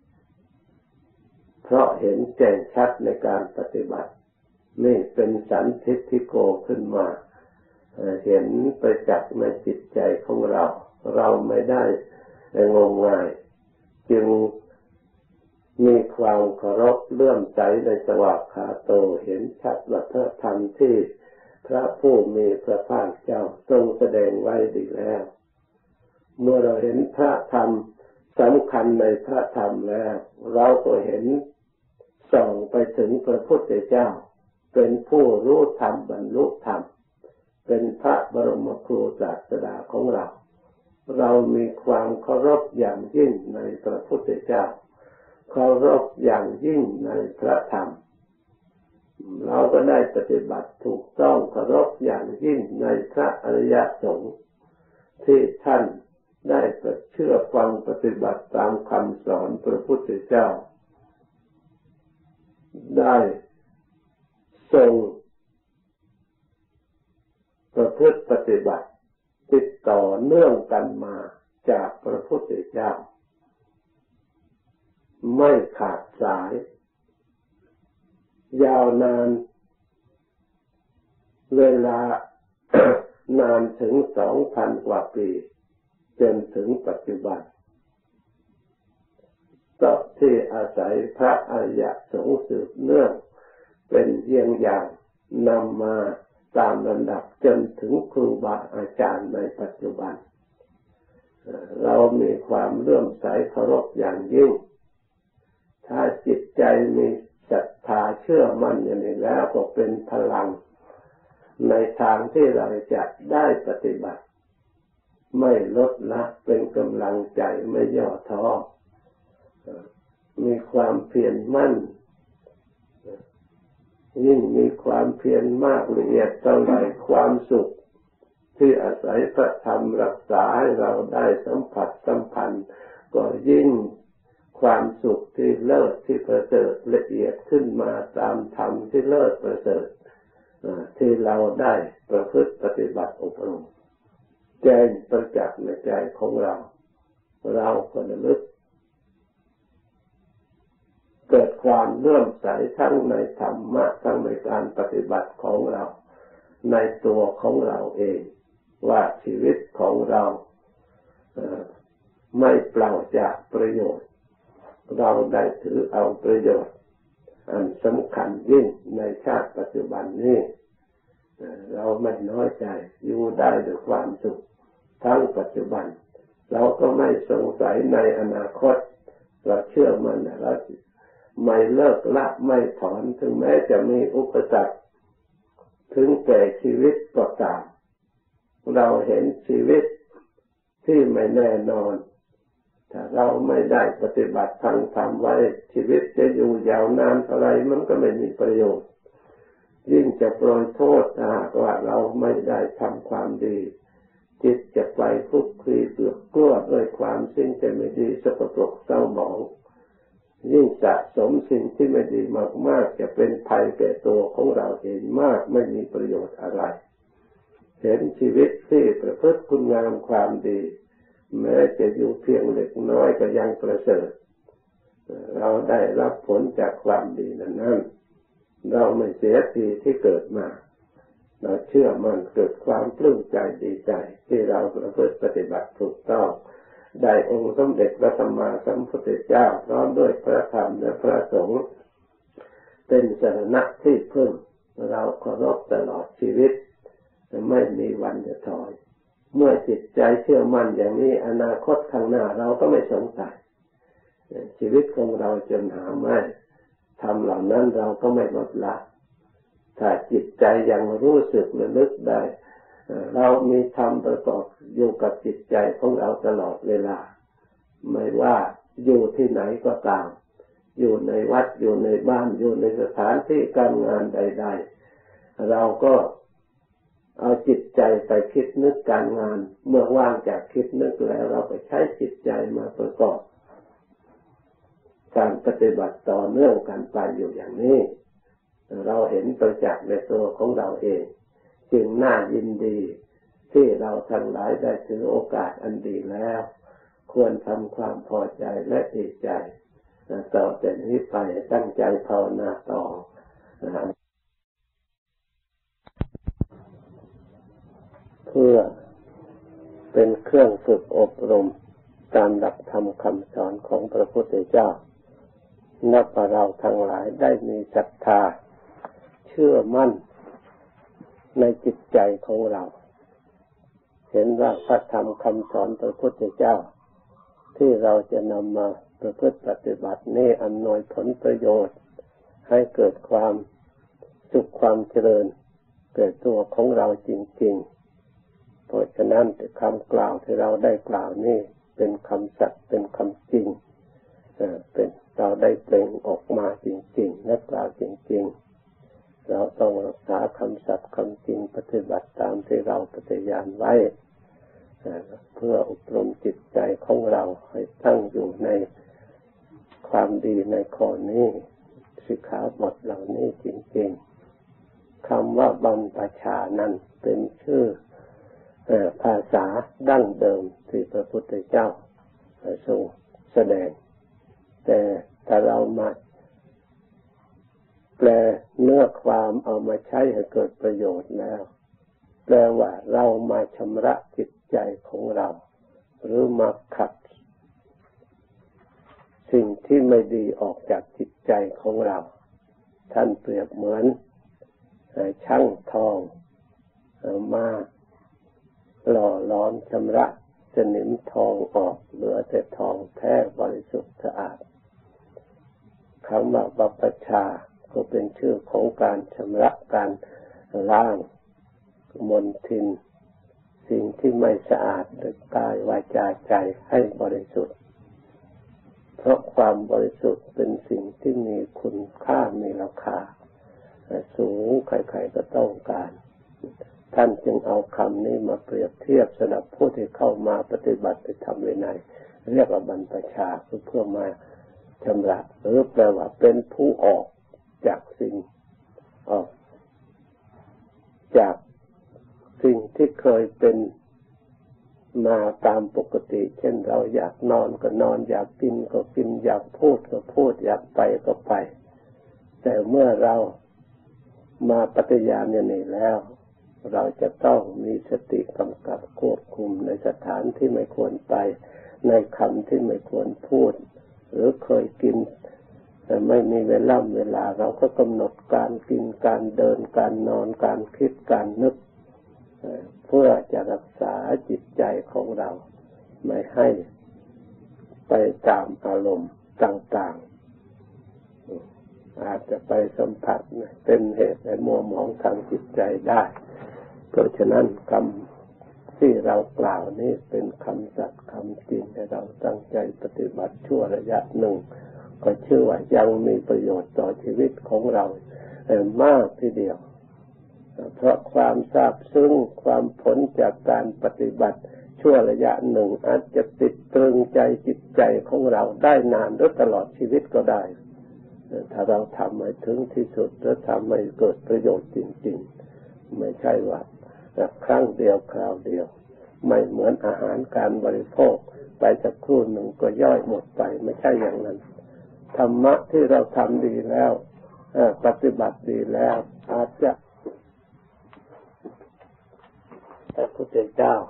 เพราะเห็นแจ้งชัดในการปฏิบัตินี่เป็นสันทิฏฐิโกขึ้นมาเห็นประจักษ์ในจิตใจของเราเราไม่ได้งมงายจึงมีความเคารพเลื่อมใสในสวากขาโตเห็นชัดว่าพระธรรมที่พระผู้มีพระภาคเจ้าทรงแสดงไว้ดีแล้วเมื่อเราเห็นพระธรรมสำคัญในพระธรรมแล้วเราก็เห็นส่องไปถึงพระพุทธเจ้าเป็นผู้รู้ธรรมบรรลุธรรมเป็นพระบรมครูศาสดาของเราเรามีความเคารพอย่างยิ่งในพระพุทธเจ้าเคารพอย่างยิ่งในพระธรรมเราก็ได้ปฏิบัติถูกต้องเคารพอย่างยิ่งในพระอริยสงฆ์ที่ท่านได้เชื่อฟังปฏิบัติตามคำสอนพระพุทธเจ้าได้ทรงประพฤติปฏิบัติติดต่อเนื่องกันมาจากพระพุทธเจ้าไม่ขาดสายยาวนานเวลานานถึงสองพันกว่าปีจนถึงปัจจุบันต่อที่อาศัยพระอริยสงฆ์สืบเนื่องเป็นเยี่ยงอย่างนำมาตามลำดับจนถึงครูบาอาจารย์ในปัจจุบันเรามีความเลื่อมใสเคารพอย่างยิ่งถ้าจิตใจมีศรัทธาเชื่อมั่นอย่างนี้แล้วก็เป็นพลังในทางที่เราจะได้ปฏิบัติไม่ลดละเป็นกำลังใจไม่ย่อท้อมีความเพียรมั่นยิ่งมีความเพียรมากละเอียดเท่าไหร่ความสุขที่อาศัยพระธรรมรักษาให้เราได้สัมผัสสัมพันธ์ก็ยิ่งความสุขที่เลิศที่ประเสริฐละเอียดขึ้นมาตามธรรมที่เลิศประเสริฐที่เราได้ประพฤติปฏิบัติอบรมแจ้งประจักษ์ในใจของเราเราก็ระลึกเกิดความเลื่อมใสทั้งในธรรมะทั้งในการปฏิบัติของเราในตัวของเราเองว่าชีวิตของเราไม่เปล่าจากประโยชน์เราได้ถือเอาประโยชน์อันสำคัญยิ่งในชาติปัจจุบันนี้เราไม่น้อยใจอยู่ได้ด้วยความสุขทั้งปัจจุบันเราก็ไม่สงสัยในอนาคตเราเชื่อมั่นเราไม่เลิกละไม่ถอนถึงแม้จะมีอุปสรรคถึงแก่ชีวิตก็ตามเราเห็นชีวิตที่ไม่แน่นอนถ้าเราไม่ได้ปฏิบัติทางธรรมไว้ชีวิตจะอยู่ยาวนานเท่าไรมันก็ไม่มีประโยชน์ยิ่งจะโปรยโทษถ้าหากว่าเราไม่ได้ทำความดีจิตจะไปคลุกคลีเกลือกกลั้วด้วยความสิ่งที่ไม่ดีสกปรกเศร้าหมองยิ่งสะสมสิ่งที่ไม่ดีมากๆจะเป็นภัยแก่ตัวของเราเองมากไม่มีประโยชน์อะไรเห็นชีวิตที่ประพฤติคุณงามความดีแม้จะอยู่เพียงเล็กน้อยก็ยังประเสริฐเราได้รับผลจากความดีนั้นๆเราไม่เสียทีที่เกิดมาเราเชื่อมันเกิดความปลื้มใจดีใจที่เราประพฤติปฏิบัติถูกต้องได้องค์สมเด็จพระสัมมาสัมพุทธเจ้าพร้อมด้วยพระธรรมและพระสงฆ์เป็นสรณะที่พึ่งเราเคารพตลอดชีวิตไม่มีวันจะถอยเมื่อจิตใจเชื่อมั่นอย่างนี้อนาคตข้างหน้าเราก็ไม่สงสัยชีวิตของเราจนหาไม่ทำเหล่านั้นเราก็ไม่ลดละถ้าจิตใจยังรู้สึกระลึกได้เรามีธรรมประกอบอยู่กับจิตใจของเราตลอดเวลาไม่ว่าอยู่ที่ไหนก็ตามอยู่ในวัดอยู่ในบ้านอยู่ในสถานที่การงานใดๆเราก็เอาจิตใจไปคิดนึกการงานเมื่อว่างจากคิดนึกแล้วเราก็ใช้จิตใจมาประกอบการปฏิบัติต่อเนื่องกันไปอยู่อย่างนี้เราเห็นประจักษ์ในตัวของเราเองจึงน่ายินดีที่เราทั้งหลายได้ถือโอกาสอันดีแล้วควรทำความพอใจและดีใจต่อจากนี้ไปตั้งใจภาวนาต่อเพื่อเป็นเครื่องฝึกอบรมตามหลักธรรมคำสอนของพระพุทธเจ้านับว่าเราทั้งหลายได้มีศรัทธาเชื่อมั่นในจิตใจของเราเห็นว่าพระธรรมคำสอนพระพุทธเจ้าที่เราจะนำมาประพฤติปฏิบัตินี้อำนวยผลประโยชน์ให้เกิดความสุขความเจริญเกิดตัวของเราจริงๆเพราะฉะนั้นคำกล่าวที่เราได้กล่าวนี้เป็นคำสัตย์เป็นคำจริงเป็นเราได้เปล่งออกมาจริงๆและกล่าวจริงๆเราต้องรักษาคำสัตย์คำจริงปฏิบัติตามที่เราปฏิญาณไว้เพื่ออบรมจิตใจของเราให้ตั้งอยู่ในความดีในข้อนี้สิกขาบทเหล่านี้จริงๆคำว่าบรรพชานั้นเป็นชื่อภาษาดั้งเดิมที่พระพุทธเจ้าทรงแสดงแต่ถ้าเรามาแปลเนื้อความเอามาใช้ให้เกิดประโยชน์แล้วแปลว่าเรามาชำระจิตใจของเราหรือมาขัดสิ่งที่ไม่ดีออกจากจิตใจของเราท่านเปรียบเหมือนช่างทองมาหล่อล้อมชำระสนิมทองออกเหลือแต่ทองแท้บริสุทธิ์สะอาดคำว่าบัพพชาก็เป็นชื่อของการชำระการล้างมลทินสิ่งที่ไม่สะอาดในกายวาจาใจให้บริสุทธิ์เพราะความบริสุทธิ์เป็นสิ่งที่มีคุณค่ามีราคาสูงใครๆก็ต้องการท่านจึงเอาคำนี้มาเปรียบเทียบสำหรับผู้ที่เข้ามาปฏิบัติธรรมวินัยเรียกว่าบรรพชาคือเพื่อมาชำระหรือแปลว่าเป็นผู้ออกจากสิ่งออกจากสิ่งที่เคยเป็นมาตามปกติเช่นเราอยากนอนก็นอนอยากกินก็กินอยากพูดก็พูดอยากไปก็ไปแต่เมื่อเรามาปฏิญาณอย่างนี้แล้วเราจะต้องมีสติกำกับควบคุมในสถานที่ไม่ควรไปในคำที่ไม่ควรพูดหรือเคยกินแต่ไม่มีเวลาเวลาเราก็กำหนดการกินการเดินการนอนการคิดการนึกเพื่อจะรักษาจิตใจของเราไม่ให้ไปตามอารมณ์ต่างๆอาจจะไปสัมผัสเป็นเหตุให้มัวหมองทางจิตใจได้เพราะฉะนั้นคำที่เรากล่าวนี้เป็นคำสัตย์คำจริงให้เราตั้งใจปฏิบัติชั่วระยะหนึ่งก็เชื่อว่ายังมีประโยชน์ต่อชีวิตของเรามากทีเดียวเพราะความซาบซึ้งความผลจากการปฏิบัติชั่วระยะหนึ่งอาจจะติดตรึงใจจิตใจของเราได้นานหรือตลอดชีวิตก็ได้ถ้าเราทำให้ถึงที่สุดและทำให้เกิดประโยชน์จริงๆไม่ใช่ว่าครั้งเดียวคราวเดียวไม่เหมือนอาหารการบริโภคไปสักครู่หนึ่งก็ย่อยหมดไปไม่ใช่อย่างนั้นธรรมะที่เราทำดีแล้วปฏิบัติดีแล้วอาจจะพระพุทธเจ้า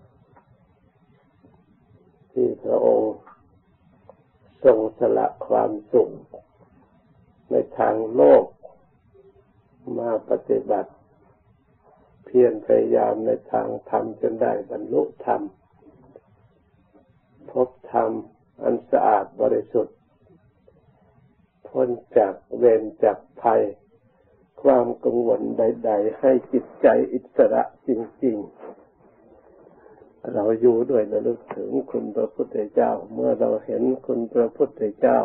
ที่พระองค์ทรงสละความสุขในทางโลกมาปฏิบัติเพียรพยายามในทางธรรมจนได้บรรลุธรรมพบธรรมอันสะอาดบริสุทธิ์พ้นจากเวรจากภัยความกังวลใดๆให้จิตใจอิสระจริงๆเราอยู่ด้วยระลึกถึงคุณพระพุทธเจ้าเมื่อเราเห็นคุณพระพุทธเจ้า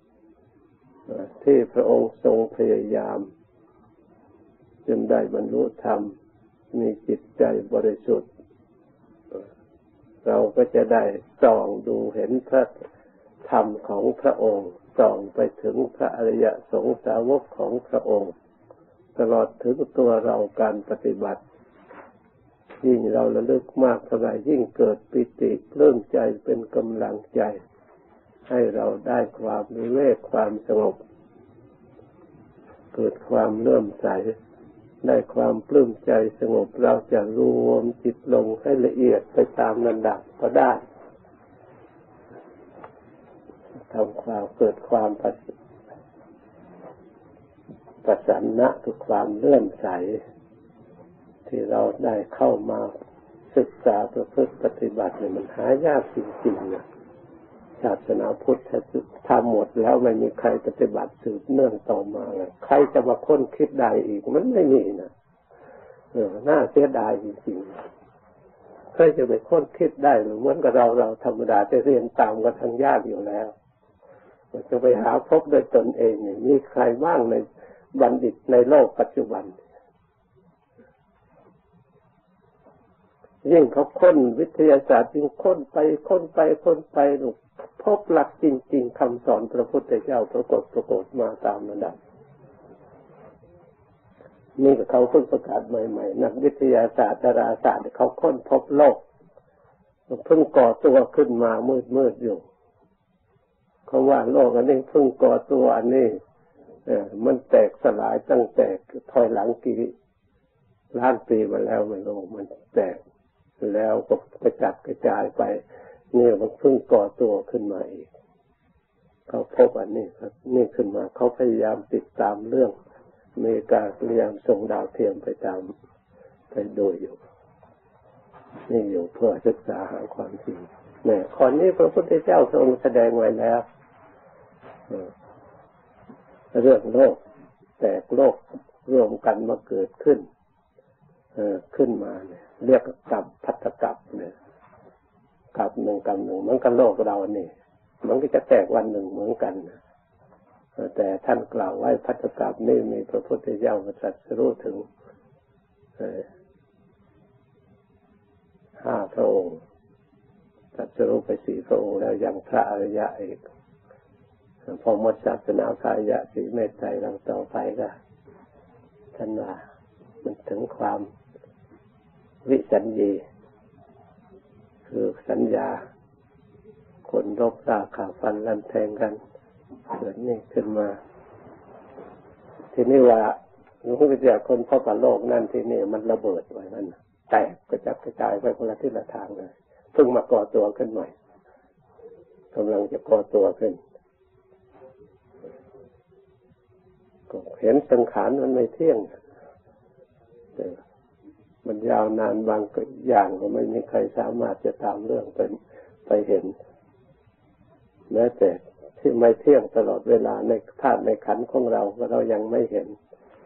ที่พระองค์ทรงพยายามจนได้บรรลุธรรมมีจิตใจบริสุทธิ์เราก็จะได้ส่องดูเห็นพระธรรมของพระองค์ส่องไปถึงพระอริยสงสาวกของพระองค์ตลอดถึงตัวเราการปฏิบัติยิ่งเราระลึกมากเท่าไหร่ยิ่งเกิดปิติปลื้มใจเป็นกำลังใจให้เราได้ความวิเวกความสงบเกิดความเลื่อมใสได้ความปลื้มใจสงบเราจะรวมจิตลงให้ละเอียดไปตามลำดับก็ได้ทำความเกิดความประประสานนะคือความเลื่อมใสที่เราได้เข้ามาศึกษาประพฤติปฏิบัติเนี่ยมันหายากจริงๆนะศาสนาพุทธทำหมดแล้วไม่มีใครปฏิบัติสืบเนื่องต่อมาเลยใครจะมาค้นคิดได้อีกมันไม่มีนะเออน่าเสียดายจริงๆใครจะไปค้นคิดได้หรือเหมือนกับเราเราธรรมดาจะเรียนตามกันทางญาติอยู่แล้วจะไปหาพบโดยตนเองเนี่ยมีใครบ้างในบัณฑิตในโลกปัจจุบันยิ่งเขาค้นวิทยาศาสตร์ยิ่งค้นไปค้นไปค้นไปลูกพบหลักจริงๆคำสอนพระพุทธเจ้าปรากฏปรากฏมาตามระดับนี่ก็เขาเพิ่งประกาศใหม่ๆนักวิทยาศาสตร์ดาราศาสตร์เขาค้นพบโลกเพิ่งก่อตัวขึ้นมามืดๆอยู่เขาว่าโลกอันนี้เพิ่งก่อตัวอันนี้เออมันแตกสลายตั้งแต่ถอยหลังกี่ล้านปีมาแล้วไม่รู้มันแตกแล้วก็กระจัดกระจายไปนี่มันเพิ่งก่อตัวขึ้นมาอีกเขาพบอันนี้ครับนี่ขึ้นมาเขาพยายามติดตามเรื่องอเมริกาพยายามส่งดาวเทียมไปตามไปดูอยู่นี่อยู่เพื่อศึกษาหาความจริงเนี่ยข้อนี้พระพุทธเจ้าทรงแสดงไว้แล้วเรื่องโลกแตกโลกรวมกันมาเกิดขึ้นเออขึ้นมาเนี่ยเรียกกับภัตกับเนี่ยกับหนึ่งกับหนึ่งเหมือนกันโลกเราเนี่ยมันก็จะแตกวันหนึ่งเหมือนกันแต่ท่านกล่าวไว้ภัตกับนี่มีพระพุทธเจ้าตรัสรู้ถึงห้าพระองค์ตรัสรู้ไปสี่พระองค์แล้วยังพระอริยะอีกพอหมดศาสนาพระอริยะสี่เมตไตรหลังต่อไปก็ท่านว่ามันถึงความวิสัญญีคือสัญญาคนรบราฆ่าฟันลั่นแทงกันเกิดนี่ขึ้นมาทีนี้ว่าหลวงพ่อวิทยาคนพบกับโลกนั่นที่นี่มันระเบิดไว้นั่นแตกกระจัดกระจายไปคนละทิศละทางเลยเพิ่งมาก่อตัวขึ้นใหม่กำลังจะก่อตัวขึ้นก็เห็นสังขารมันไม่เที่ยงมันยาวนานบางอย่างก็ไม่มีใครสามารถจะตามเรื่องไปไปเห็นแม้แต่ที่ไม่เที่ยงตลอดเวลาในธาตุในขันธ์ของเราก็เรายังไม่เห็น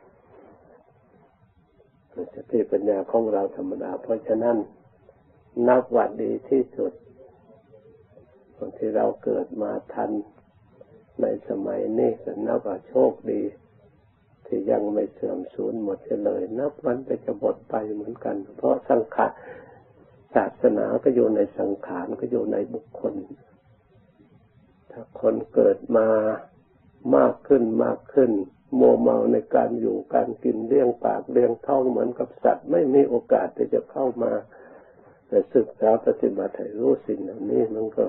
สติปัญญาของเราธรรมดาเพราะฉะนั้นนับว่าดีที่สุดที่เราเกิดมาทันในสมัยนี้ก็นับว่าโชคดีที่ยังไม่เสื่อมสูญหมดเลยนับวันไปจะหมดไปเหมือนกันเพราะสังขารศาสนาก็อยู่ในสังขารก็อยู่ในบุคคลถ้าคนเกิดมามากขึ้นมากขึ้นมัวเมาในการอยู่การกินเลี้ยงปากเลี้ยงท้องเหมือนกับสัตว์ไม่มีโอกาสที่จะเข้ามาศึกษาปฏิบัติให้รู้สิ่งเหล่านี้มันก็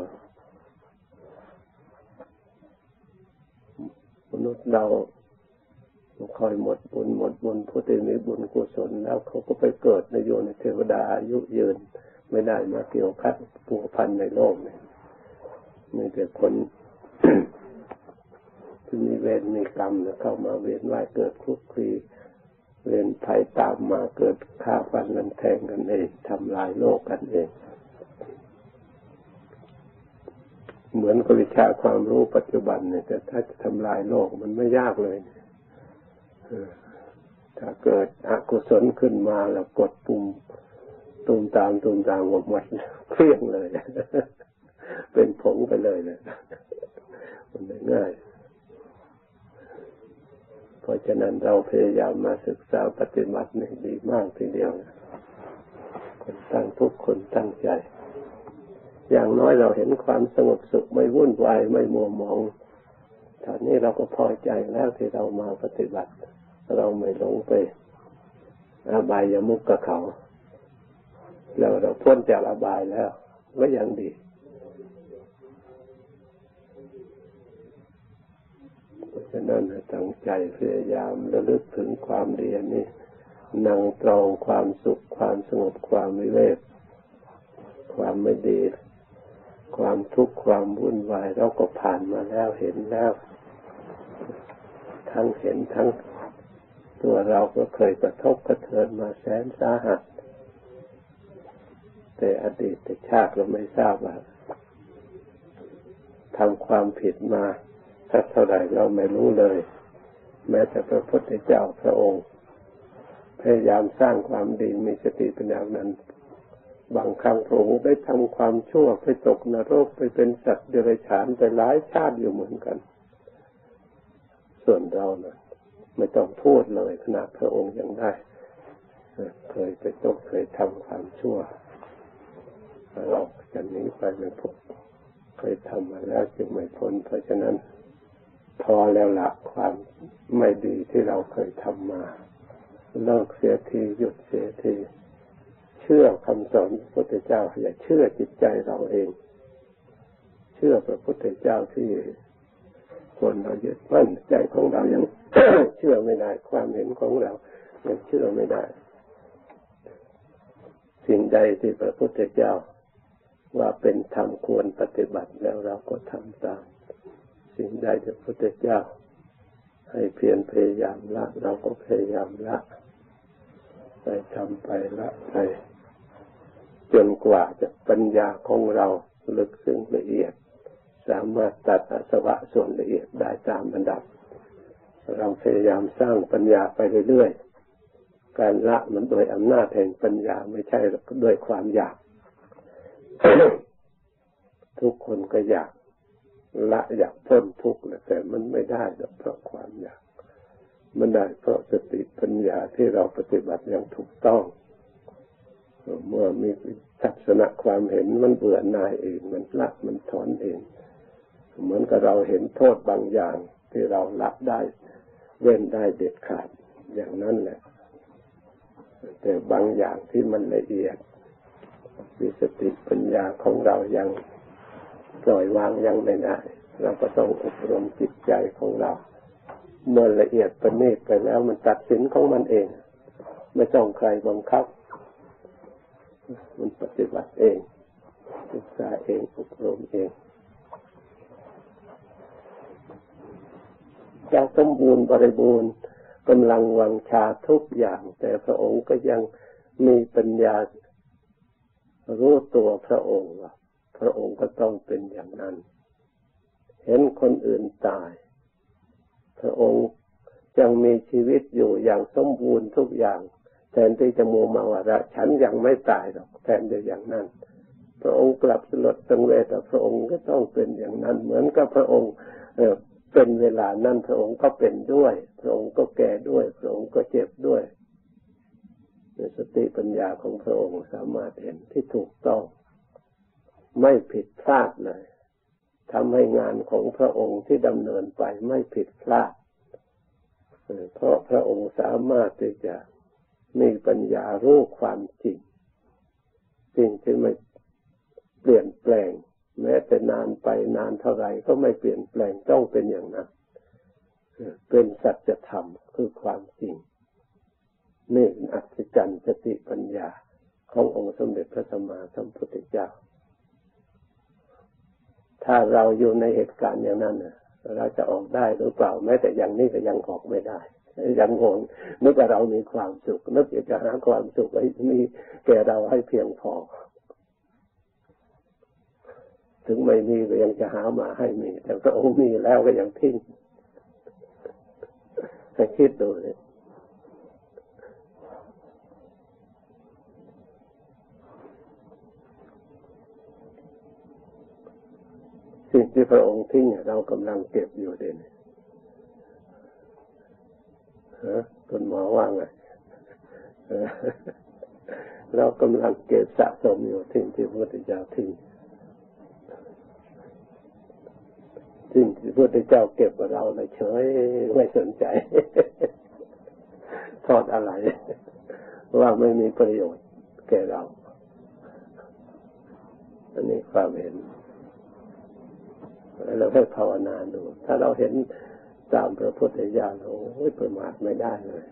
มนุษย์เราคอยหมดบุญหมดบุญผู้ที่มีบุญกุศลแล้วเขาก็ไปเกิดในโยนเทวดาอายุยืนไม่ได้มาเกี่ยวข้องผูกพันในโลกนี้มีแต่คน ที่มีเวรมีกรรมเข้ามาเวียนว่ายเกิดคลุกคลีเวรภัยตามมาเกิดฆ่าฟันลันแทงกันเองทำลายโลกกันเองเหมือนกับวิชาความรู้ปัจจุบันเนี่ยแต่ถ้าจะทำลายโลกมันไม่ยากเลยถ้าเกิดอกุศลขึ้นมาแล้วกดปุ่มตูมตามตูมตามหมดหมดเคลื่อนเลยเป็นผงไปเลยนะมันง่ายเพราะฉะนั้นเราพยายามมาศึกษาปฏิบัตินี่ดีมากทีเดียวนะคนตั้งทุกคนตั้งใจอย่างน้อยเราเห็นความสงบสุขไม่วุ่นวายไม่มัวหมองตอนนี้เราก็พอใจแล้วที่เรามาปฏิบัติเราไม่หลงไปอบายมุขกับเขาแล้วเราพ้นจากอบายแล้วก็ยังดีเพราะฉะนั้นตั้งใจพยายามระลึกถึงความดีนี้นั่งตรองความสุขความสงบความวิเวกความไม่ดีความทุกข์ความวุ่นวายเราก็ผ่านมาแล้วเห็นแล้วทั้งเห็นทั้งตัวเราก็เคยกระทบกระเทือนมาแสนสาหัสแต่อดีตชาติเราไม่ทราบว่าทำความผิดมาสักเท่าไหร่เราไม่รู้เลยแม้แต่พระพุทธเจ้าพระองค์พยายามสร้างความดีมีสติปัญญานั้นบางครั้งพระองค์ได้ทำความชั่วไปตกนรกไปเป็นสัตว์เดรัจฉานไปหลายชาติอยู่เหมือนกันส่วนเรานะไม่ต้องพูดเลยขนาดพระองค์ยังได้เคยไปตกเคยทำความชั่วเราจะหนีไปไม่พ้นเคยทำมาแล้วจึงไม่พ้นเพราะฉะนั้นพอแล้วละความไม่ดีที่เราเคยทำมาเลิกเสียทีหยุดเสียทีเชื่อคำสอนพระพุทธเจ้าอย่าเชื่อจิตใจเราเองเชื่อพระพุทธเจ้าที่คนเรายึดมั่นใจของเรายัง เชื่อไม่ได้ความเห็นของเรายังเชื่อไม่ได้สิ่งใดที่พระพุทธเจ้าว่าเป็นธรรมควรปฏิบัติแล้วเราก็ทำตามสิ่งใดที่พระพุทธเจ้าให้เพียรพยายามละเราก็พยายามละไปทำไปละไปจนกว่าจะปัญญาของเราลึกซึ้งละเอียดสามารถตัดอาสวะส่วนละเอียดได้ตามลำดับเราพยายามสร้างปัญญาไปเรื่อยๆการละมันโดยอำนาจแห่งปัญญาไม่ใช่ด้วยความอยาก ทุกคนก็อยากละอยากพ้นทุกข์แต่มันไม่ได้เพราะความอยากมันได้เพราะสติปัญญาที่เราปฏิบัติอย่างถูกต้องเมื่อมีทัศนะความเห็นมันเบื่อหน่ายเองมันละมันถอนเองเหมือนกับเราเห็นโทษบางอย่างที่เราละได้เว้นได้เด็ดขาดอย่างนั้นแหละแต่บางอย่างที่มันละเอียดมีสติปัญญาของเรายังปล่อยวางยังไม่ได้เราก็ต้องอบรมจิตใจของเราเมื่อละเอียดประณีตไปแล้วมันตัดสินของมันเองไม่ต้องใครบังคับมันปฏิบัติเองศึกษาเองอบรมเองจะสมบูรณ์บริบูรณ์กำลังวังชาทุกอย่างแต่พระองค์ก็ยังมีปัญญารู้ตัวพระองค์ว่าพระองค์ก็ต้องเป็นอย่างนั้นเห็นคนอื่นตายพระองค์ยังมีชีวิตอยู่อย่างสมบูรณ์ทุกอย่างแทนที่จะมัวเมาว่าฉันยังไม่ตายหรอกแทนจะอย่างนั้นพระองค์กลับสลดสังเวชแต่พระองค์ก็ต้องเป็นอย่างนั้นเหมือนกับพระองค์เอ่อเป็นเวลานั้นพระองค์ก็เป็นด้วยพระองค์ก็แก่ด้วยพระองค์ก็เจ็บด้วยสติปัญญาของพระองค์สามารถเห็นที่ถูกต้องไม่ผิดพลาดเลยทำให้งานของพระองค์ที่ดำเนินไปไม่ผิดพลาดเพราะพระองค์สามารถที่จะมีปัญญารู้ความจริงสิ่งที่ไม่เปลี่ยนแปลงแม้แต่นานไปนานเท่าไหร่ก็ไม่เปลี่ยนแปลงต้องเป็นอย่างนั้นเป็นสัจธรรมคือความจริงนี่อัศจรรย์สติปัญญาขององค์สมเด็จพระสัมมาสัมพุทธเจ้าถ้าเราอยู่ในเหตุการณ์อย่างนั้นเราจะออกได้หรือเปล่าแม้แต่อย่างนี้ก็ยังออกไม่ได้ยังงงนึกว่าเรามีความสุขนึกจะหาความสุขให้มีแก่เราให้เพียงพอถึงไม่มีก็ยังจะหามาให้มีแต่พระองค์มีแล้วก็ยังทิ้งให้คิดดูเลยสิ่งที่พระองค์ทิ้งเรากำลังเก็บอยู่เด่นฮะคุณหมอว่าไงเรากำลังเก็บสะสมอยู่ทิ้งที่พระพุทธเจ้าทิ้งสิ่งที่พระพุทธเจ้าเก็บกับเราเลยเฉยไม่สนใจทอดอะไรว่าไม่มีประโยชน์แก่เราอันนี้ความเห็นเราให้ภาวนาดูถ้าเราเห็นตามพระพุทธเจ้าเราประมาทไม่ได้เลย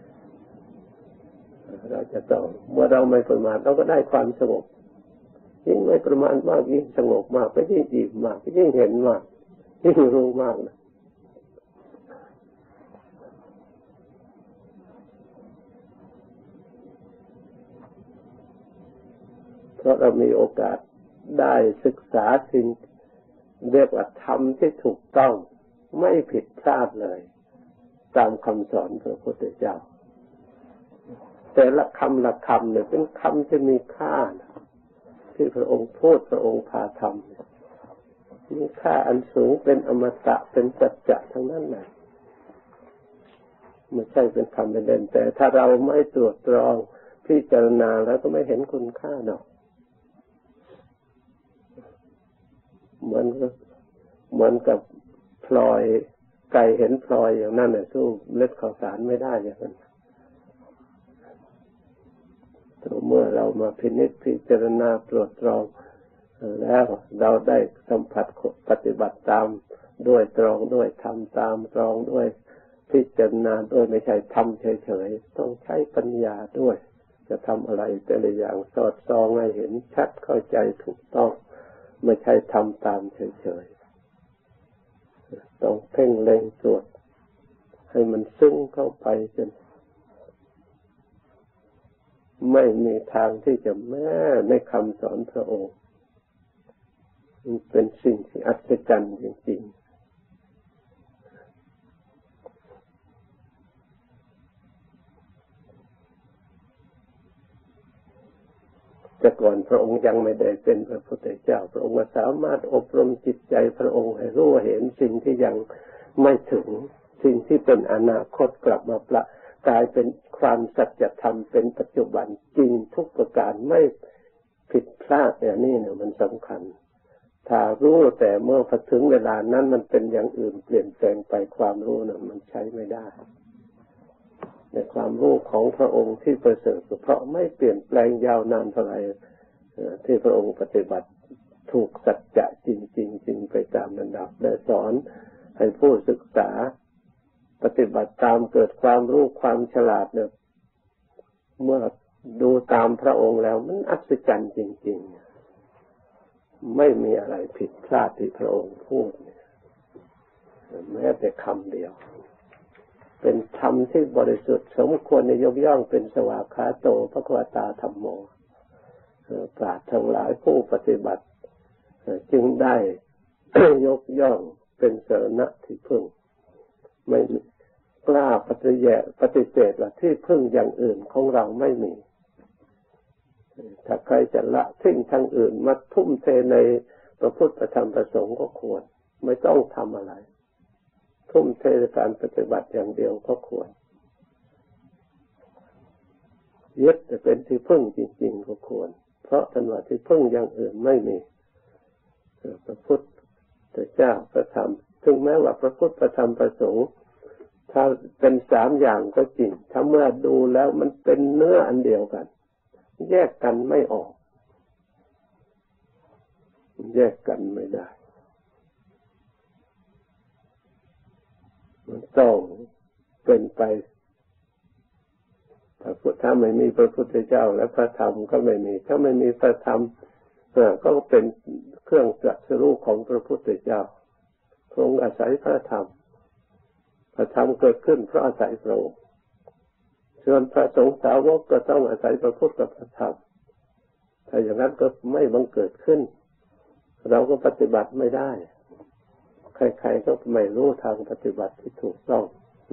เราจะต้องเมื่อเราไม่ประมาทเราก็ได้ความสงบยิ่งไม่ประมาทมากยิ่งสงบมากก็ยิ่งอิ่มมากก็ยิ่งเห็นมากยิ่งรู้มากนะเพราะเรามีโอกาสได้ศึกษาสิ่งเรียกว่าธรรมที่ถูกต้องไม่ผิดพลาดเลยตามคำสอนพระพุทธเจ้าแต่ละคำละคำเนี่ยเป็นคำที่มีค่านะที่พระองค์พูดพระองค์พาทำมีค่าอันสูงเป็นอมตะเป็นสัจจะทั้งนั้นนะไม่ใช่เป็นคำเล่นแต่ถ้าเราไม่ตรวจตรองพิจารณาแล้วก็ไม่เห็นคุณค่าหรอกเหมือนเหมือนกับพลอยไก่เห็นพลอยอย่างนั้นน่ะสู้เล็ดข้าวสารไม่ได้อย่างนั้นแต่เมื่อเรามาพินิจพิจารณาตรวจตรองแล้วเราได้สัมผัสปฏิบัติตามด้วยตรองด้วยทำตามตรองด้วยพิจารณาด้วยไม่ใช่ทำเฉยๆต้องใช้ปัญญาด้วยจะทำอะไรแต่ละอย่างสอดส่องให้เห็นชัดเข้าใจถูกต้องไม่ใช่ทำตามเฉยๆต้องเพ่งเล็งตรวจให้มันซึ้งเข้าไปจนไม่มีทางที่จะแม้ในคำสอนพระองค์มันเป็นสิ่งที่อัศจรรย์จริงๆแต่ก่อนพระองค์ยังไม่ได้เป็นพระพุทธเจ้าพระองค์สามารถอบรมจิตใจพระองค์ให้รู้เห็นสิ่งที่ยังไม่ถึงสิ่งที่เป็นอนาคตกลับมาประกลายเป็นความสัจธรรมเป็นปัจจุบันจริงทุกประการไม่ผิดพลาดเนี่ยนี่เนี่ยมันสำคัญถ้ารู้แต่เมื่อพอถึงเวลานั้นมันเป็นอย่างอื่นเปลี่ยนแปลงไปความรู้น่ะมันใช้ไม่ได้ในความรู้ของพระองค์ที่ประเสริฐเพราะไม่เปลี่ยนแปลงยาวนานเท่าไหร่ที่พระองค์ปฏิบัติถูกสัจจะจริงๆจริงไปตามลำดับและสอนให้ผู้ศึกษาปฏิบัติตามเกิดความรู้ความฉลาดเนี่ยเมื่อดูตามพระองค์แล้วมันอัศจรรย์จริงๆไม่มีอะไรผิดพลาดที่พระองค์พูดแม้แต่คำเดียวเป็นธรรมที่บริสุทธิ์สมควรในยกย่องเป็นสวากขาโตภควตาธัมโมปราชญ์ทั้งหลายผู้ปฏิบัติจึงได้ ยกย่องเป็นสรณะที่พึ่งไม่กล้าปฏิเสธปฏิเสธว่าที่พึ่งอย่างอื่นของเราไม่มีถ้าใครจะละทิ้งทางอื่นมาทุ่มเทในพระพุทธธรรมประสงค์ก็ควรไม่ต้องทำอะไรทุ่มเทในการปฏิบัติอย่างเดียวก็ควรยึดแต่เป็นที่พึ่งจริงๆก็ควรเพราะท่านว่าที่พึ่งอย่างอื่นไม่มีพระพุทธเจ้าพระธรรมถึงแม้ว่าพระพุทธพระธรรมพระสงฆ์ถ้าเป็นสามอย่างก็จริงถ้าเมื่อดูแล้วมันเป็นเนื้ออันเดียวกันแยกกันไม่ออกแยกกันไม่ได้มันต้องเป็นไปถ้าไม่มีพระพุทธเจ้าและพระธรรมก็ไม่มีถ้าไม่มีพระธรรมก็เป็นเครื่องตรัสรู้ของพระพุทธเจ้าทรงอาศัยพระธรรมพระธรรมเกิดขึ้นเพราะอาศัยพระองค์ส่วนพระสงฆ์สาวกก็ต้องอาศัยพระพุทธกับพระธรรมถ้าอย่างนั้นก็ไม่บังเกิดขึ้นเราก็ปฏิบัติไม่ได้ใครๆก็ไม่รู้ทางปฏิบัติที่ถูกต้อง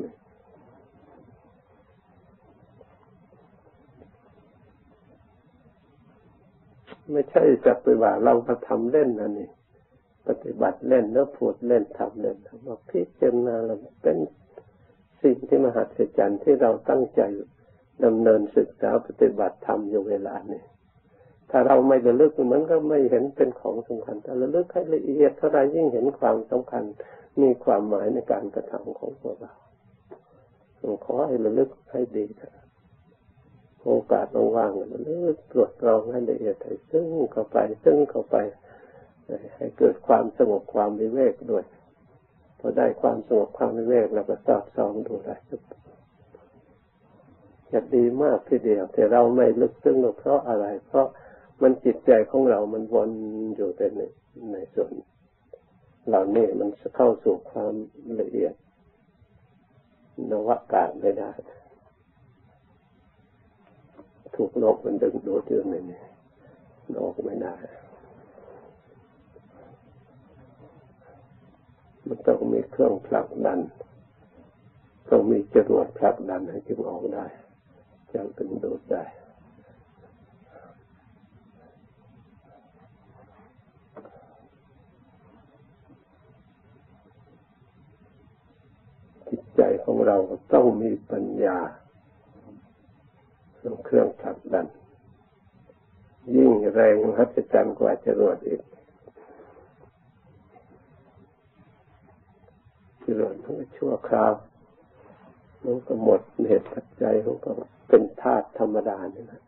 ไม่ใช่จักไปว่าเรามาทำเล่นนะนี่ปฏิบัติเล่นแล้วพูดเล่นทำเล่นทำว่าพิจารณาเราเป็นสิ่งที่มหัศจรรย์ที่เราตั้งใจดำเนินศึกษาปฏิบัติธรรมอยู่เวลานี้ถ้าเราไม่ระลึกมันก็ไม่เห็นเป็นของสำคัญแต่ระลึกให้ละเอียดเท่าไรยิ่งเห็นความสำคัญมีความหมายในการกระทำของพวกเราขอให้ระลึกให้ดีเถอะโอกาสว่างๆระลึกตรวจตรองให้ละเอียดให้ซึ้งเข้าไปซึ้งเข้าไปให้เกิดความสงบความวิเวกด้วยพอได้ความสงบความวิเวกแล้วก็สอดส่องดูได้จะดีมากทีเดียวแต่เราไม่ลึกซึ้งเพราะอะไรเพราะมันจิตใจของเรามันวนอยู่แต่ในในส่วนเหล่านี้มันเข้าสู่ความละเอียดนวากาศไม่ได้ถูกโลกมันดึงดูดอยู่ในนี้ออกไม่ได้มันต้องมีเครื่องผลักดันต้องมีจรวดผลักดันให้จึงออกได้จึงดึงดูดได้จิตใจของเราต้องมีปัญญาเป็นเครื่องผลักดันยิ่งแรงมหัศจรรย์กว่าจรวดอีกจรวดมันก็ชั่วคราวมันก็หมดเหตุปัจจัยมันก็เป็นธาตุธรรมดานี่นะ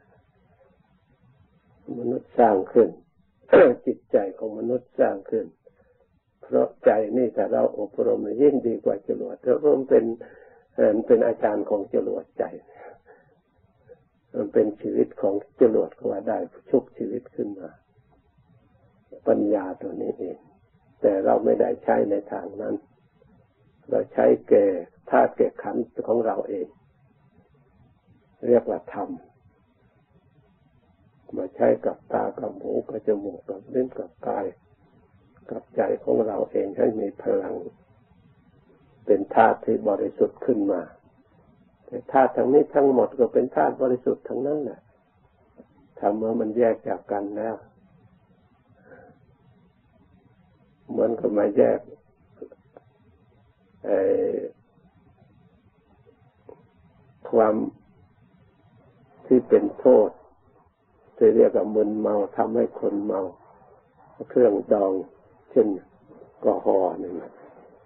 มนุษย์สร้างขึ้น จิตใจของมนุษย์สร้างขึ้นเพราะใจนี่แต่เราอบรมยิ่งดีกว่าจรวดเพราะมันเป็นเป็นอาจารย์ของจรวดใจมันเป็นชีวิตของจรวดก็ว่าได้ชุบชีวิตขึ้นมาปัญญาตัวนี้เองแต่เราไม่ได้ใช้ในทางนั้นเราใช้แก่ธาตุแก่ขันธ์ของเราเองเรียกว่าธรรมมาใช้กับตากับหูกับจมูกกับลิ้นกับกายกับใจของเราเองให้มีพลังเป็นธาตุที่บริสุทธิ์ขึ้นมาแต่ธาตุทั้งนี้ทั้งหมดก็เป็นธาตุบริสุทธิ์ทั้งนั้นแหละทำเมื่อมันแยกจากกันแล้วเหมือนกับมาแยกความที่เป็นโทษที่เรียกว่ามึนเมาทำให้คนเมาเครื่องดองเช่นแอลกอฮอล์นี่นะ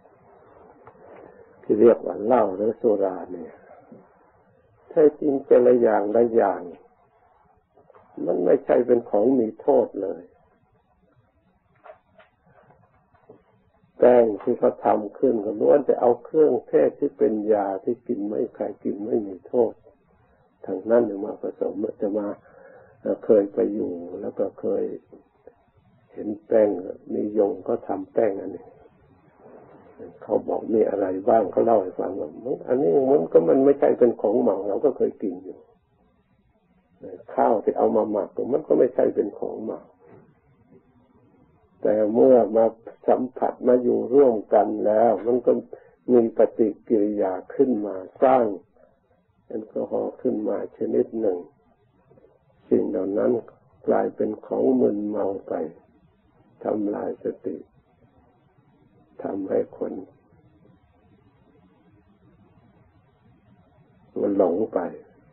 ที่เรียกว่าเหล้าหรือสุราเนี่ยแท้จริงแต่ละอย่างละอย่างมันไม่ใช่เป็นของมีโทษเลยแป้งที่เขาทำขึ้นก็ล้วนแต่เอาเครื่องเทศที่เป็นยาที่กินไม่ใครกินไม่มีโทษทางนั้นมาผสมจะมาเคยไปอยู่แล้วก็เคยเห็นแป้งนิยมก็ทำแป้งอันนี้เขาบอกมีอะไรบ้างเขาเล่าให้ฟังว่าอันนี้มันก็มันไม่ใช่เป็นของเมาเราก็เคยกินอยู่ข้าวที่เอามาหมักมันก็ไม่ใช่เป็นของเมาแต่เมื่อมาสัมผัสมาอยู่ร่วมกันแล้วมันก็มีปฏิกิริยาขึ้นมาสร้างแอลกอฮอล์ขึ้นมาชนิดหนึ่งสิ่งเหล่านั้นกลายเป็นของมึนเมาไปทำลายสติทำให้คนมันหลงไป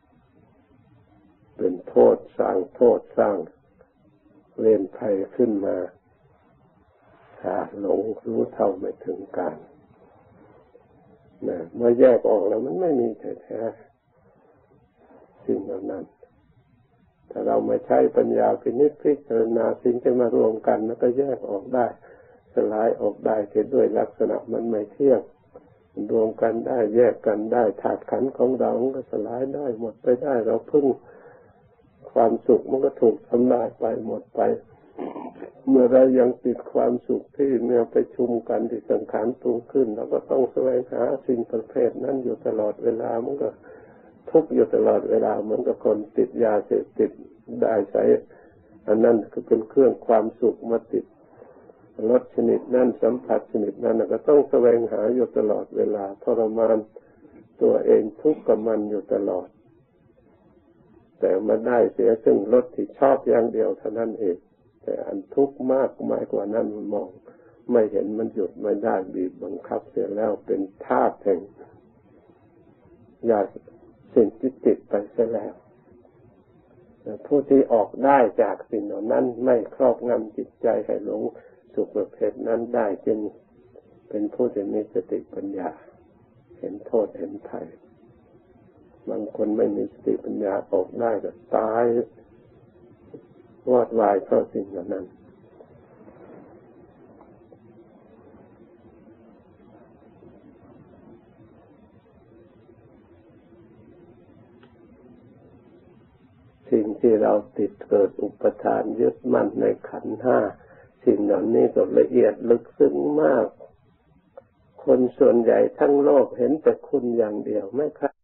เป็นโทษสร้างโทษสร้างเวรภัยขึ้นมาถ้าหลงรู้เท่าไม่ถึงการนะเมื่อแยกออกแล้วมันไม่มีแท้ๆสิ่งเหล่านั้นถ้าเราไม่ใช้ปัญญาพินิจพิจารณาสิ่งที่มารวมกันแล้วก็แยกออกได้สลายออกได้ด้วยลักษณะมันไม่เที่ยงรวมกันได้แยกกันได้ธาตุขันธ์ของเราก็สลายได้หมดไปได้เราพึ่งความสุขมันก็ถูกทำลายไปหมดไปเมื่อเรายังติดความสุขที่เมื่อไปชุมกันที่สังขารปรุงขึ้นเราก็ต้องแสวงหาสิ่งประเภทนั้นอยู่ตลอดเวลามันก็ทุกข์อยู่ตลอดเวลาเหมือนกับคนติดยาเสพติดได้ใช้อันนั้นคือเป็นเครื่องความสุขมาติดรสชนิดนั้นสัมผัสชนิดนั้นก็ต้องแสวงหาอยู่ตลอดเวลาทรมานตัวเองทุกข์กับมันอยู่ตลอดแต่มาได้เสียซึ่งรสที่ชอบอย่างเดียวเท่านั้นเองแต่อันทุกข์มากมายกว่านั้นมันมองไม่เห็นมันหยุดไม่ได้บีบบังคับเสียแล้วเป็นธาตุแห่งยาสิ่งที่ติดไปเสียแล้วผู้ที่ออกได้จากสิ่งเหล่านั้นไม่ครอบงำจิตใจให้หลงสุขประเภทนั้นได้จึงเป็นผู้ที่มีสติปัญญาเห็นโทษเห็นภัยบางคนไม่มีสติปัญญาออกได้ก็ตายวอดวายเพราะสิ่งเหล่านั้นสิ่งที่เราติดเกิดอุปทานยึดมั่นในขันธ์ห้าสิ่งเหล่านี้ก็ละเอียดลึกซึ้งมากคนส่วนใหญ่ทั้งโลกเห็นแต่คุณอย่างเดียวไม่ค่อย